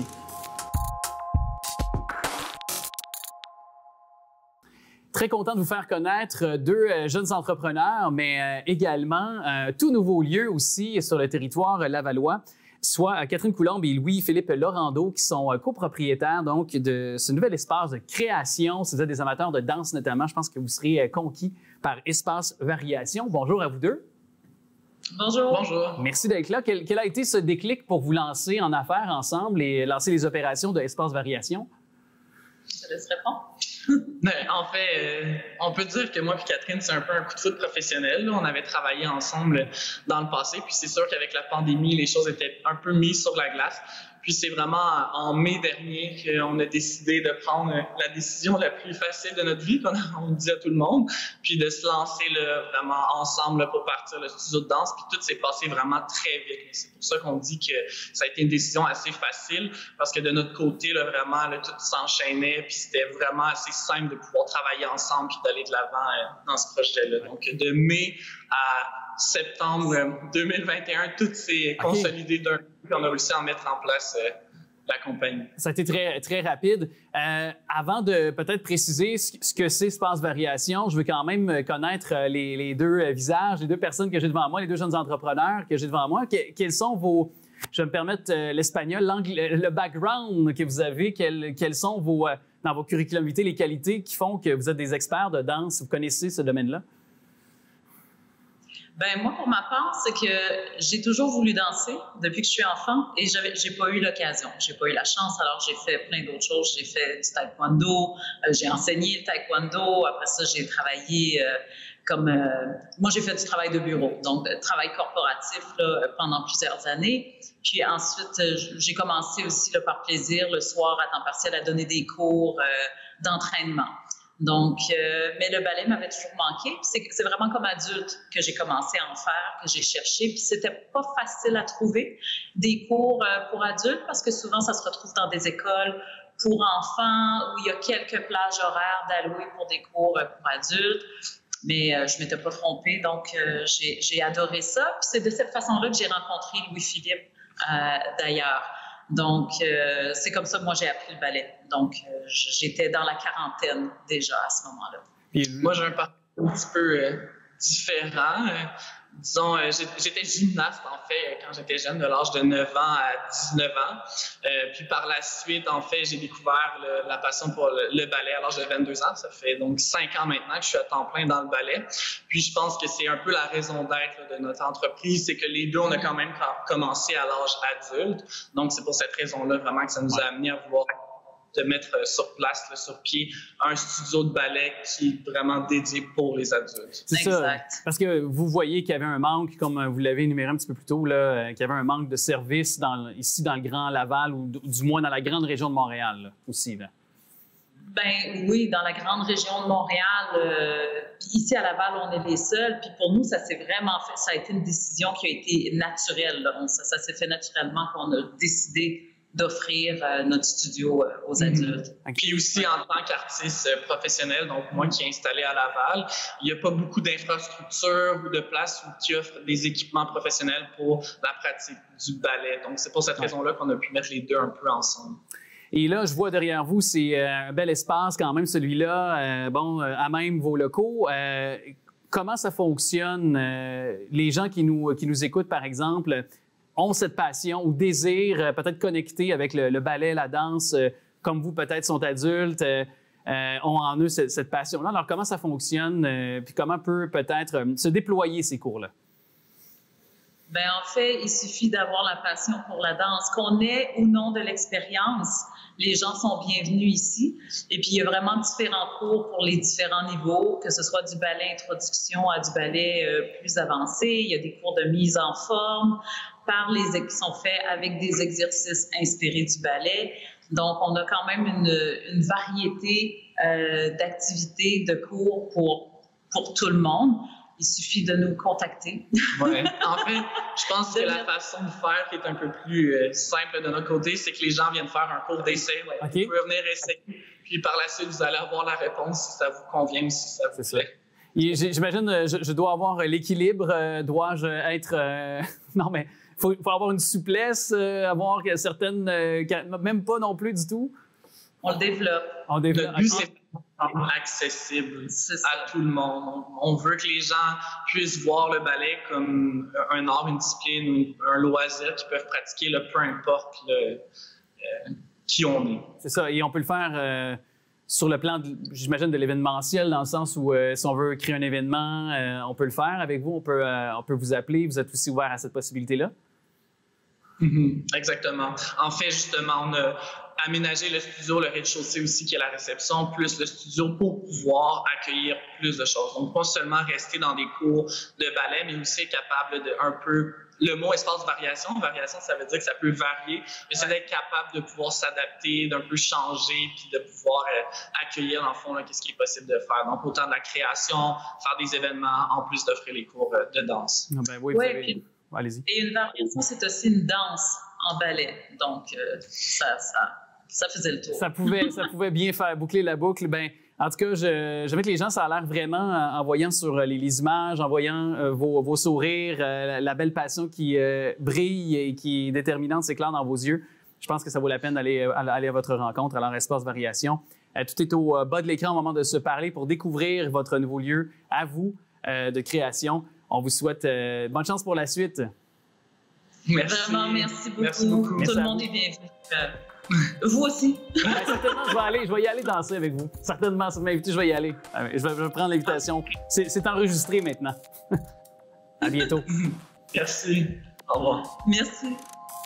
Très content de vous faire connaître deux jeunes entrepreneurs, mais également un tout nouveau lieu aussi sur le territoire lavallois, soit Catherine Coulombe et Louis-Philippe Laurando, qui sont copropriétaires donc de ce nouvel espace de création. Si vous êtes des amateurs de danse notamment, je pense que vous serez conquis par Espace Variation. Bonjour à vous deux. Bonjour. Bonjour. Merci d'être là. Quel a été ce déclic pour vous lancer en affaires ensemble et lancer les opérations de Espace Variation? Je te laisse répondre. En fait, on peut dire que moi et Catherine, c'est un peu un coup de foudre professionnel. On avait travaillé ensemble dans le passé, puis c'est sûr qu'avec la pandémie, les choses étaient un peu mises sur la glace. Puis c'est vraiment en mai dernier qu'on a décidé de prendre la décision la plus facile de notre vie, on le dit à tout le monde, puis de se lancer là, vraiment ensemble là, pour partir le studio de danse. Puis tout s'est passé vraiment très vite. C'est pour ça qu'on dit que ça a été une décision assez facile, parce que de notre côté, là, vraiment, là, tout s'enchaînait, puis c'était vraiment assez simple de pouvoir travailler ensemble puis d'aller de l'avant dans ce projet-là. Donc de mai à septembre 2021, tout s'est consolidé d'un coup, puis on a réussi à mettre en place la compagnie. Ça a été très, très rapide. Avant de peut-être préciser ce que c'est Espace Variation, je veux quand même connaître les deux visages, les deux personnes que j'ai devant moi, les deux jeunes entrepreneurs que j'ai devant moi. Quels sont vos... Je vais me permettre l'espagnol, l'anglais, le background que vous avez, quels sont dans vos curriculum vitae, les qualités qui font que vous êtes des experts de danse, vous connaissez ce domaine-là? Ben moi, pour ma part, c'est que j'ai toujours voulu danser depuis que je suis enfant et j'ai pas eu l'occasion. J'ai pas eu la chance, alors j'ai fait plein d'autres choses. J'ai fait du taekwondo, j'ai enseigné le taekwondo. Après ça, j'ai travaillé moi, j'ai fait du travail de bureau, donc travail corporatif là, pendant plusieurs années. Puis ensuite, j'ai commencé aussi là, par plaisir le soir à temps partiel à donner des cours d'entraînement. Donc, mais le ballet m'avait toujours manqué. C'est vraiment comme adulte que j'ai commencé à en faire, que j'ai cherché. Puis c'était pas facile à trouver des cours pour adultes parce que souvent, ça se retrouve dans des écoles pour enfants où il y a quelques plages horaires d'allouer pour des cours pour adultes. Mais je m'étais pas trompée, donc j'ai adoré ça. Puis c'est de cette façon-là que j'ai rencontré Louis-Philippe d'ailleurs. Donc, c'est comme ça que moi, j'ai appris le ballet. Donc, j'étais dans la quarantaine déjà à ce moment-là. Moi, j'ai un parcours un petit peu différent. Disons, j'étais gymnaste, en fait, quand j'étais jeune, de l'âge de 9 ans à 19 ans. Puis par la suite, en fait, j'ai découvert la passion pour le ballet à l'âge de 22 ans. Ça fait donc 5 ans maintenant que je suis à temps plein dans le ballet. Puis je pense que c'est un peu la raison d'être de notre entreprise, c'est que les deux, on a quand même commencé à l'âge adulte. Donc c'est pour cette raison-là vraiment que ça nous a amené à vouloir de mettre sur place, sur pied, un studio de ballet qui est vraiment dédié pour les adultes. C'est ça. Parce que vous voyez qu'il y avait un manque, comme vous l'avez énuméré un petit peu plus tôt, là, qu'il y avait un manque de services ici dans le Grand Laval ou du moins dans la grande région de Montréal là, aussi. Là. Ben oui, dans la grande région de Montréal, ici à Laval, on est les seuls. Puis pour nous, ça s'est vraiment fait. Ça a été une décision qui a été naturelle. Là. Ça s'est fait naturellement qu'on a décidé d'offrir notre studio aux adultes. Puis aussi, en tant qu'artiste professionnel, donc moi qui est installé à Laval, il n'y a pas beaucoup d'infrastructures ou de places qui offrent des équipements professionnels pour la pratique du ballet. Donc, c'est pour cette raison-là qu'on a pu mettre les deux un peu ensemble. Et là, je vois derrière vous, c'est un bel espace quand même, celui-là, à même vos locaux. Comment ça fonctionne? Les gens qui nous écoutent, par exemple, ont cette passion ou désirent peut-être connecter avec le ballet, la danse, comme vous peut-être sont adultes, ont en eux cette passion-là. Alors, comment ça fonctionne? Puis comment peut peut-être se déployer ces cours-là? Bien, en fait, il suffit d'avoir la passion pour la danse. Qu'on ait ou non de l'expérience, les gens sont bienvenus ici. Et puis, il y a vraiment différents cours pour les différents niveaux, que ce soit du ballet introduction à du ballet plus avancé. Il y a des cours de mise en forme qui sont faits avec des exercices inspirés du ballet. Donc, on a quand même une variété d'activités, de cours pour tout le monde. Il suffit de nous contacter. Ouais. En fait, je pense que la façon de faire qui est un peu plus simple de notre côté, c'est que les gens viennent faire un cours d'essai. Ouais. Okay. Vous pouvez venir essayer, puis par la suite, vous allez avoir la réponse si ça vous convient ou si ça vous plaît. J'imagine, je dois avoir l'équilibre. Dois-je être... Non, mais il faut avoir une souplesse, avoir certaines... même pas non plus du tout. On le développe. Le but, c'est accessible à tout le monde. On veut que les gens puissent voir le ballet comme un art, une discipline, un loisir qu'ils peuvent pratiquer, peu importe qui on est. C'est ça. Et on peut le faire sur le plan, j'imagine, de l'événementiel, dans le sens où si on veut créer un événement, on peut le faire avec vous. On peut vous appeler. Vous êtes aussi ouvert à cette possibilité-là? Exactement. En fait, justement, on a aménagé le studio, le rez-de-chaussée aussi, qui est la réception, plus le studio pour pouvoir accueillir plus de choses. Donc, pas seulement rester dans des cours de ballet, mais aussi être capable de un peu... Le mot espace variation, ça veut dire que ça peut varier, mais c'est d'être capable de pouvoir s'adapter, d'un peu changer, puis de pouvoir accueillir, dans le fond, qu'est-ce qui est possible de faire. Donc, autant de la création, faire des événements, en plus d'offrir les cours de danse. Ah ben oui, vous avez... puis... Allez-y. Et une variation, c'est aussi une danse en ballet. Donc, ça faisait le tour. Ça pouvait bien faire boucler la boucle. Ben, en tout cas, j'aime que les gens, ça a l'air vraiment, en voyant sur les images, en voyant vos sourires, la belle passion qui brille et qui est déterminante, c'est clair dans vos yeux. Je pense que ça vaut la peine d'aller à votre rencontre. Alors, Espace Variation. Tout est au bas de l'écran au moment de se parler pour découvrir votre nouveau lieu à vous de création. On vous souhaite bonne chance pour la suite. Merci. Vraiment, merci beaucoup. Merci beaucoup. Tout le monde est bienvenu. Vous aussi. Certainement, je vais y aller danser avec vous. Certainement, si vous m'invitez, je vais y aller. Je vais prendre l'invitation. C'est enregistré maintenant. À bientôt. Merci. Au revoir. Merci.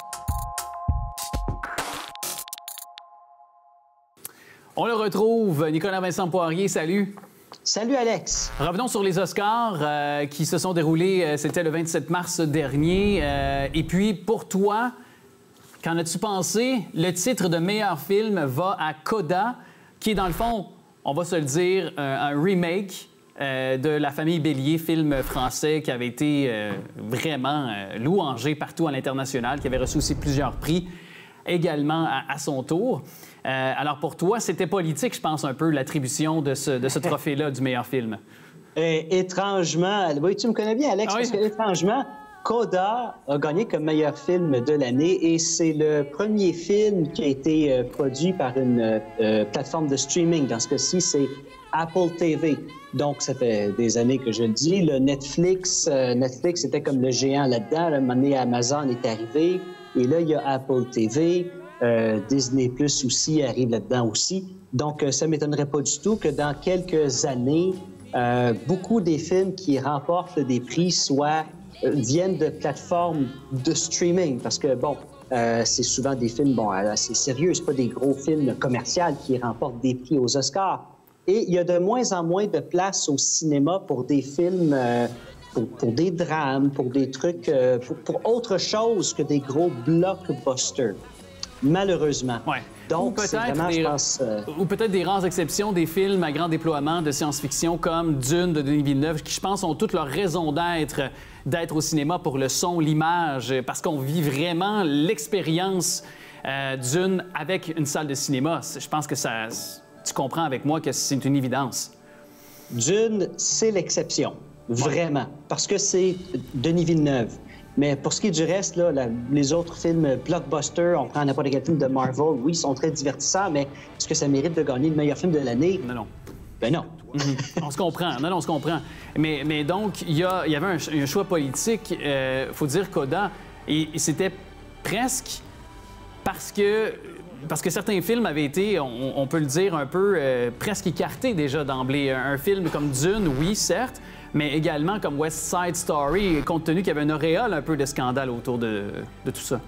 On le retrouve, Nicolas Vincent Poirier. Salut. Salut Alex. Revenons sur les Oscars qui se sont déroulés, c'était le 27 mars dernier. Et puis, pour toi, qu'en as-tu pensé? Le titre de meilleur film va à Coda, qui est dans le fond, on va se le dire, un remake de La famille Bélier, film français qui avait été vraiment louangé partout à l'international, qui avait reçu aussi plusieurs prix également à son tour. Alors pour toi, c'était politique, je pense, un peu l'attribution de ce trophée-là du meilleur film. Étrangement, oui, tu me connais bien, Alex, parce que étrangement, Coda a gagné comme meilleur film de l'année et c'est le premier film qui a été produit par une plateforme de streaming. Dans ce cas-ci, c'est Apple TV. Donc, ça fait des années que je le dis. Le Netflix était comme le géant là-dedans. À un moment donné, Amazon est arrivé. Et là, il y a Apple TV. Disney Plus aussi arrive là-dedans aussi. Donc, ça ne m'étonnerait pas du tout que dans quelques années, beaucoup des films qui remportent des prix viennent de plateformes de streaming. Parce que, bon, c'est souvent des films assez sérieux. Ce pas des gros films commerciaux qui remportent des prix aux Oscars. Et il y a de moins en moins de place au cinéma pour des films, pour des drames, pour des trucs, pour autre chose que des gros blockbusters, malheureusement. Ouais. Donc, c'est vraiment, je pense... Ou peut-être des rares exceptions, des films à grand déploiement de science-fiction comme Dune de Denis Villeneuve, qui, je pense, ont toutes leur raison d'être au cinéma pour le son, l'image, parce qu'on vit vraiment l'expérience Dune avec une salle de cinéma. Je pense que ça... Tu comprends avec moi que c'est une évidence. Dune, c'est l'exception, vraiment, parce que c'est Denis Villeneuve. Mais pour ce qui est du reste, là, les autres films blockbusters, on prend n'importe quel film de Marvel, oui, ils sont très divertissants, mais est-ce que ça mérite de gagner le meilleur film de l'année? Non. Ben non. On se comprend. Non, on se comprend. Mais donc, il y avait un choix politique. Faut dire Coda, et c'était presque parce que certains films avaient été, on peut le dire, un peu presque écartés déjà d'emblée. Un film comme Dune, oui, certes, mais également comme West Side Story, compte tenu qu'il y avait une auréole un peu de scandale autour de tout ça.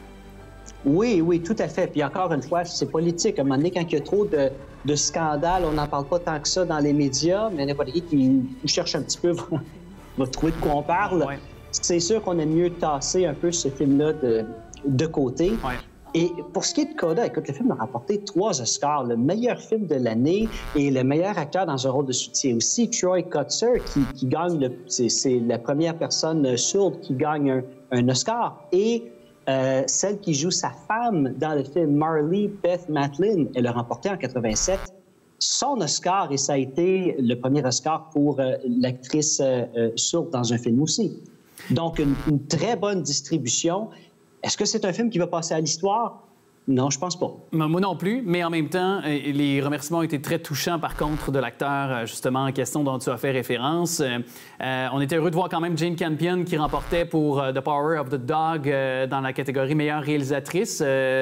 Oui, tout à fait. Puis encore une fois, c'est politique. À un moment donné, quand il y a trop de scandales, on n'en parle pas tant que ça dans les médias, mais n'importe qui cherche un petit peu va trouver de quoi on parle. Ouais. C'est sûr qu'on aime mieux tasser un peu ce film-là de côté. Ouais. Et pour ce qui est de Coda, écoute, le film a rapporté 3 Oscars, le meilleur film de l'année et le meilleur acteur dans un rôle de soutien aussi. Troy Kotsur, qui gagne, c'est la première personne sourde qui gagne un Oscar. Et celle qui joue sa femme dans le film, Marlee Beth Matlin, elle a remporté en 87 son Oscar et ça a été le premier Oscar pour l'actrice sourde dans un film aussi. Donc, une très bonne distribution. Est-ce que c'est un film qui va passer à l'histoire? Non, je pense pas. Moi non plus, mais en même temps, les remerciements ont été très touchants, par contre, de l'acteur, justement, en question dont tu as fait référence. On était heureux de voir quand même Jane Campion qui remportait pour The Power of the Dog dans la catégorie meilleure réalisatrice.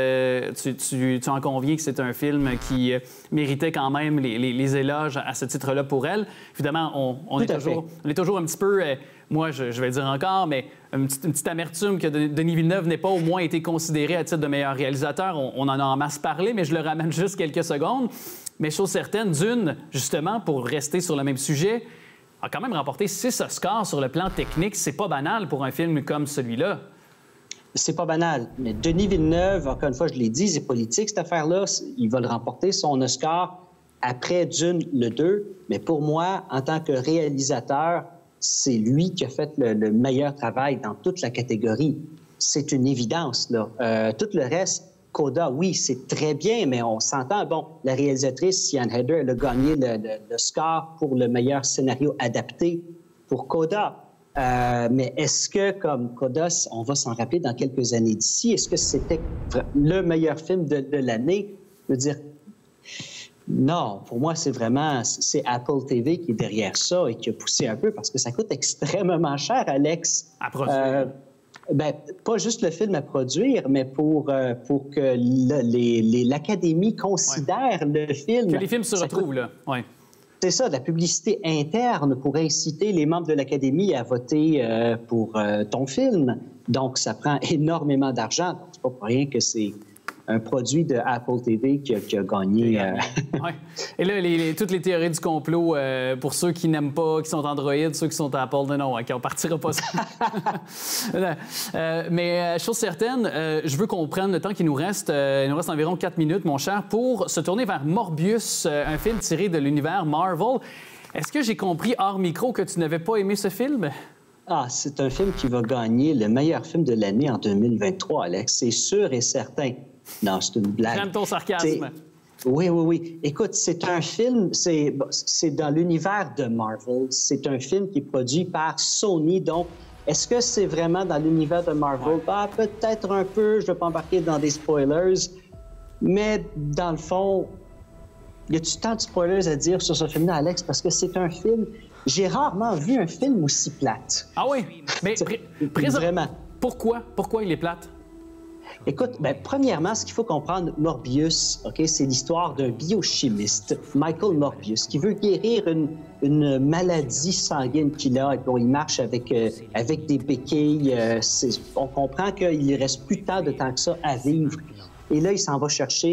Tu en conviens que c'est un film qui méritait quand même les éloges à ce titre-là pour elle. Évidemment, on est toujours un petit peu... moi, je vais le dire encore, mais une petite amertume que Denis Villeneuve n'ait pas au moins été considéré à titre de meilleur réalisateur. On en a en masse parlé, mais je le ramène juste quelques secondes. Mais chose certaine, Dune, justement, pour rester sur le même sujet, a quand même remporté 6 Oscars sur le plan technique. C'est pas banal pour un film comme celui-là. C'est pas banal. Mais Denis Villeneuve, encore une fois, je l'ai dit, c'est politique, cette affaire-là. Il va le remporter, son Oscar, après Dune, le 2. Mais pour moi, en tant que réalisateur, c'est lui qui a fait le meilleur travail dans toute la catégorie. C'est une évidence, là. Tout le reste, Coda, oui, c'est très bien, mais on s'entend. Bon, la réalisatrice, Sian Heder, elle a gagné le score pour le meilleur scénario adapté pour Coda. Mais est-ce que, comme Coda, on va s'en rappeler dans quelques années d'ici, est-ce que c'était le meilleur film de l'année? Je veux dire, non, pour moi, c'est Apple TV qui est derrière ça et qui a poussé un peu parce que ça coûte extrêmement cher, Alex. À produire. Pas juste le film à produire, mais pour que l'Académie considère le film. Que les films se retrouvent, là. Oui. C'est ça, de la publicité interne pour inciter les membres de l'Académie à voter pour ton film. Donc, ça prend énormément d'argent. Donc, c'est pas pour rien que c'est un produit de Apple TV qui a gagné. Ouais. Et là, toutes les théories du complot, pour ceux qui n'aiment pas, qui sont Android, ceux qui sont Apple, non, OK, on partira pas ça. Mais chose certaine, je veux qu'on prenne le temps qu'il nous reste. Il nous reste environ 4 minutes, mon cher, pour se tourner vers Morbius, un film tiré de l'univers Marvel. Est-ce que j'ai compris hors micro que tu n'avais pas aimé ce film? Ah, c'est un film qui va gagner le meilleur film de l'année en 2023, Alex. C'est sûr et certain. Non, c'est une blague. J'aime ton sarcasme. Oui. Écoute, c'est un film, c'est dans l'univers de Marvel. C'est un film qui est produit par Sony. Donc, est-ce que c'est vraiment dans l'univers de Marvel? Ouais. Bah, peut-être un peu. Je ne vais pas embarquer dans des spoilers. Mais dans le fond, y a-tu tant de spoilers à dire sur ce film-là, Alex? Parce que c'est un film... J'ai rarement vu un film aussi plate. Ah oui? Mais vraiment. Pourquoi il est plate? Écoute, premièrement, ce qu'il faut comprendre, Morbius, OK, c'est l'histoire d'un biochimiste, Michael Morbius, qui veut guérir une maladie sanguine qu'il a. Et bon, il marche avec des béquilles. On comprend qu'il ne reste plus tant de temps que ça à vivre. Et là, il s'en va chercher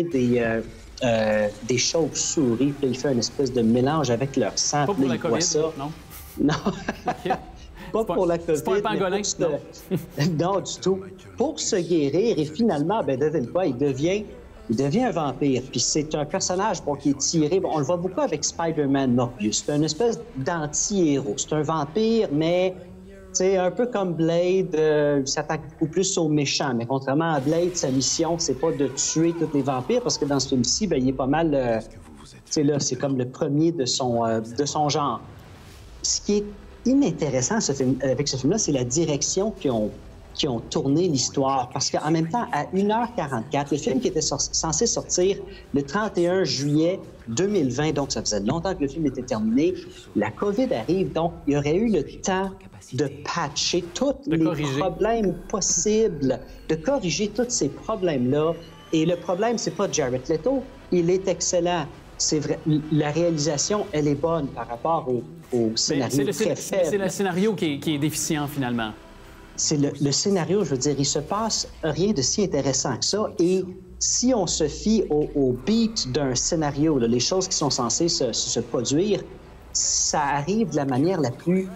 des chauves-souris, puis il fait une espèce de mélange avec leur sang. Pas pour la COVID, non? Non. Okay. Pas pour la COVID. C'est pas un pangolin, non? Non, du tout. Pour se guérir, et finalement, devine pas, il devient un vampire. Puis c'est un personnage qui est tiré... on le voit beaucoup avec Spider-Man Morbius. C'est une espèce d'anti-héros. C'est un vampire, mais... c'est un peu comme Blade, il s'attaque beaucoup plus aux méchants. Mais contrairement à Blade, sa mission, c'est pas de tuer tous les vampires, parce que dans ce film-ci, il est pas mal... c'est comme le premier de son genre. Ce qui est inintéressant avec ce film-là, c'est la direction qui ont tourné l'histoire. Parce qu'en même temps, à 1h44, le film qui était censé sortir le 31 juillet 2020, donc ça faisait longtemps que le film était terminé, la COVID arrive, donc il y aurait eu le temps de patcher tous les problèmes possibles, de corriger tous ces problèmes-là. Et le problème, c'est pas Jared Leto, il est excellent. C'est vrai, la réalisation, elle est bonne par rapport au scénario très faible. C'est le scénario qui est déficient, finalement. C'est le scénario, je veux dire, il se passe rien de si intéressant que ça. Et si on se fie au beat d'un scénario, là, les choses qui sont censées se produire, ça arrive de la manière la plus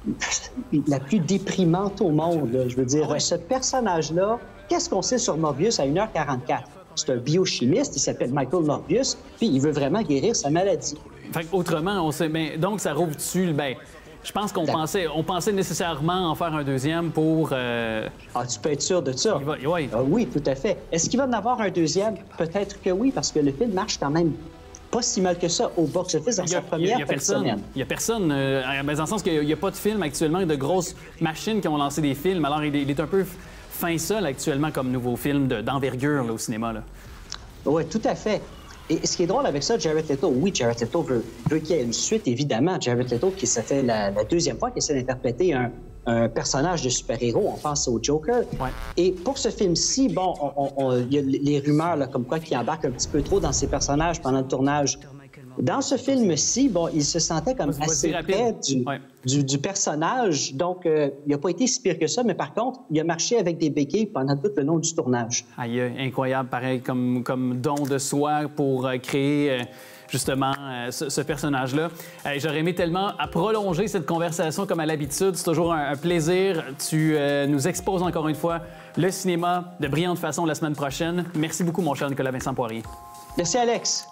déprimante au monde. Là. Je veux dire, ce personnage-là, qu'est-ce qu'on sait sur Morbius à 1h44? C'est un biochimiste, il s'appelle Michael Morbius, puis il veut vraiment guérir sa maladie. Fait autrement, on sait, donc ça rouvre dessus, je pense qu'on pensait nécessairement en faire un deuxième pour... Ah, tu peux être sûr de ça? Oui. Oui, tout à fait. Est-ce qu'il va en avoir un deuxième? Peut-être que oui, parce que le film marche quand même pas si mal que ça au box-office dans sa première semaine. Il n'y a personne, dans le sens qu'il n'y a pas de film actuellement, de grosses machines qui ont lancé des films. Alors, il est un peu fin seul actuellement comme nouveau film d'envergure au cinéma. Oui, tout à fait. Et ce qui est drôle avec ça, Jared Leto, oui, Jared Leto veut qu'il y ait une suite, évidemment. Jared Leto, ça fait la deuxième fois qu'il essaie d'interpréter un personnage de super-héros. On pense au Joker. Ouais. Et pour ce film-ci, il y a les rumeurs là, comme quoi qu'il embarque un petit peu trop dans ses personnages pendant le tournage. Dans ce film-ci, il se sentait comme assez près du personnage. Donc, il n'a pas été si pire que ça. Mais par contre, il a marché avec des béquilles pendant tout le long du tournage. Aïe, incroyable, pareil, comme don de soi pour créer... justement, ce personnage-là. J'aurais aimé tellement à prolonger cette conversation comme à l'habitude. C'est toujours un plaisir. Tu nous exposes encore une fois le cinéma de brillante façon la semaine prochaine. Merci beaucoup, mon cher Nicolas Vincent Poirier. Merci, Alex.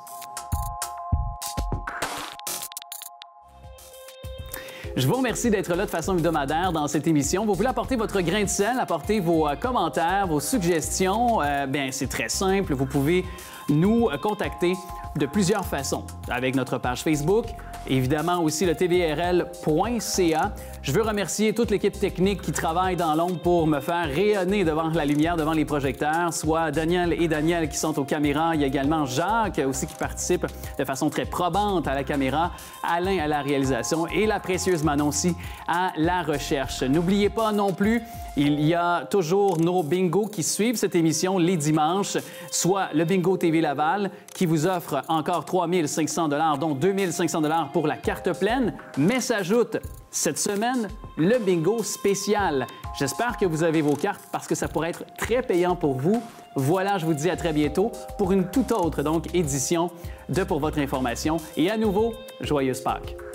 Je vous remercie d'être là de façon hebdomadaire dans cette émission. Vous voulez apporter votre grain de sel, apporter vos commentaires, vos suggestions. C'est très simple. Vous pouvez nous contacter de plusieurs façons. Avec notre page Facebook, évidemment aussi le tvrl.ca. Je veux remercier toute l'équipe technique qui travaille dans l'ombre pour me faire rayonner devant la lumière, devant les projecteurs, soit Daniel et Daniel qui sont aux caméras. Il y a également Jacques aussi qui participe de façon très probante à la caméra, Alain à la réalisation et la précieuse Manon aussi à la recherche. N'oubliez pas non plus, il y a toujours nos bingos qui suivent cette émission les dimanches, soit le Bingo TV Laval qui vous offre encore 3 500 $, dont 2 500 $ pour la carte pleine, mais s'ajoute cette semaine le bingo spécial. J'espère que vous avez vos cartes parce que ça pourrait être très payant pour vous. Voilà, je vous dis à très bientôt pour une toute autre donc édition de Pour votre information. Et à nouveau, joyeuse Pâques!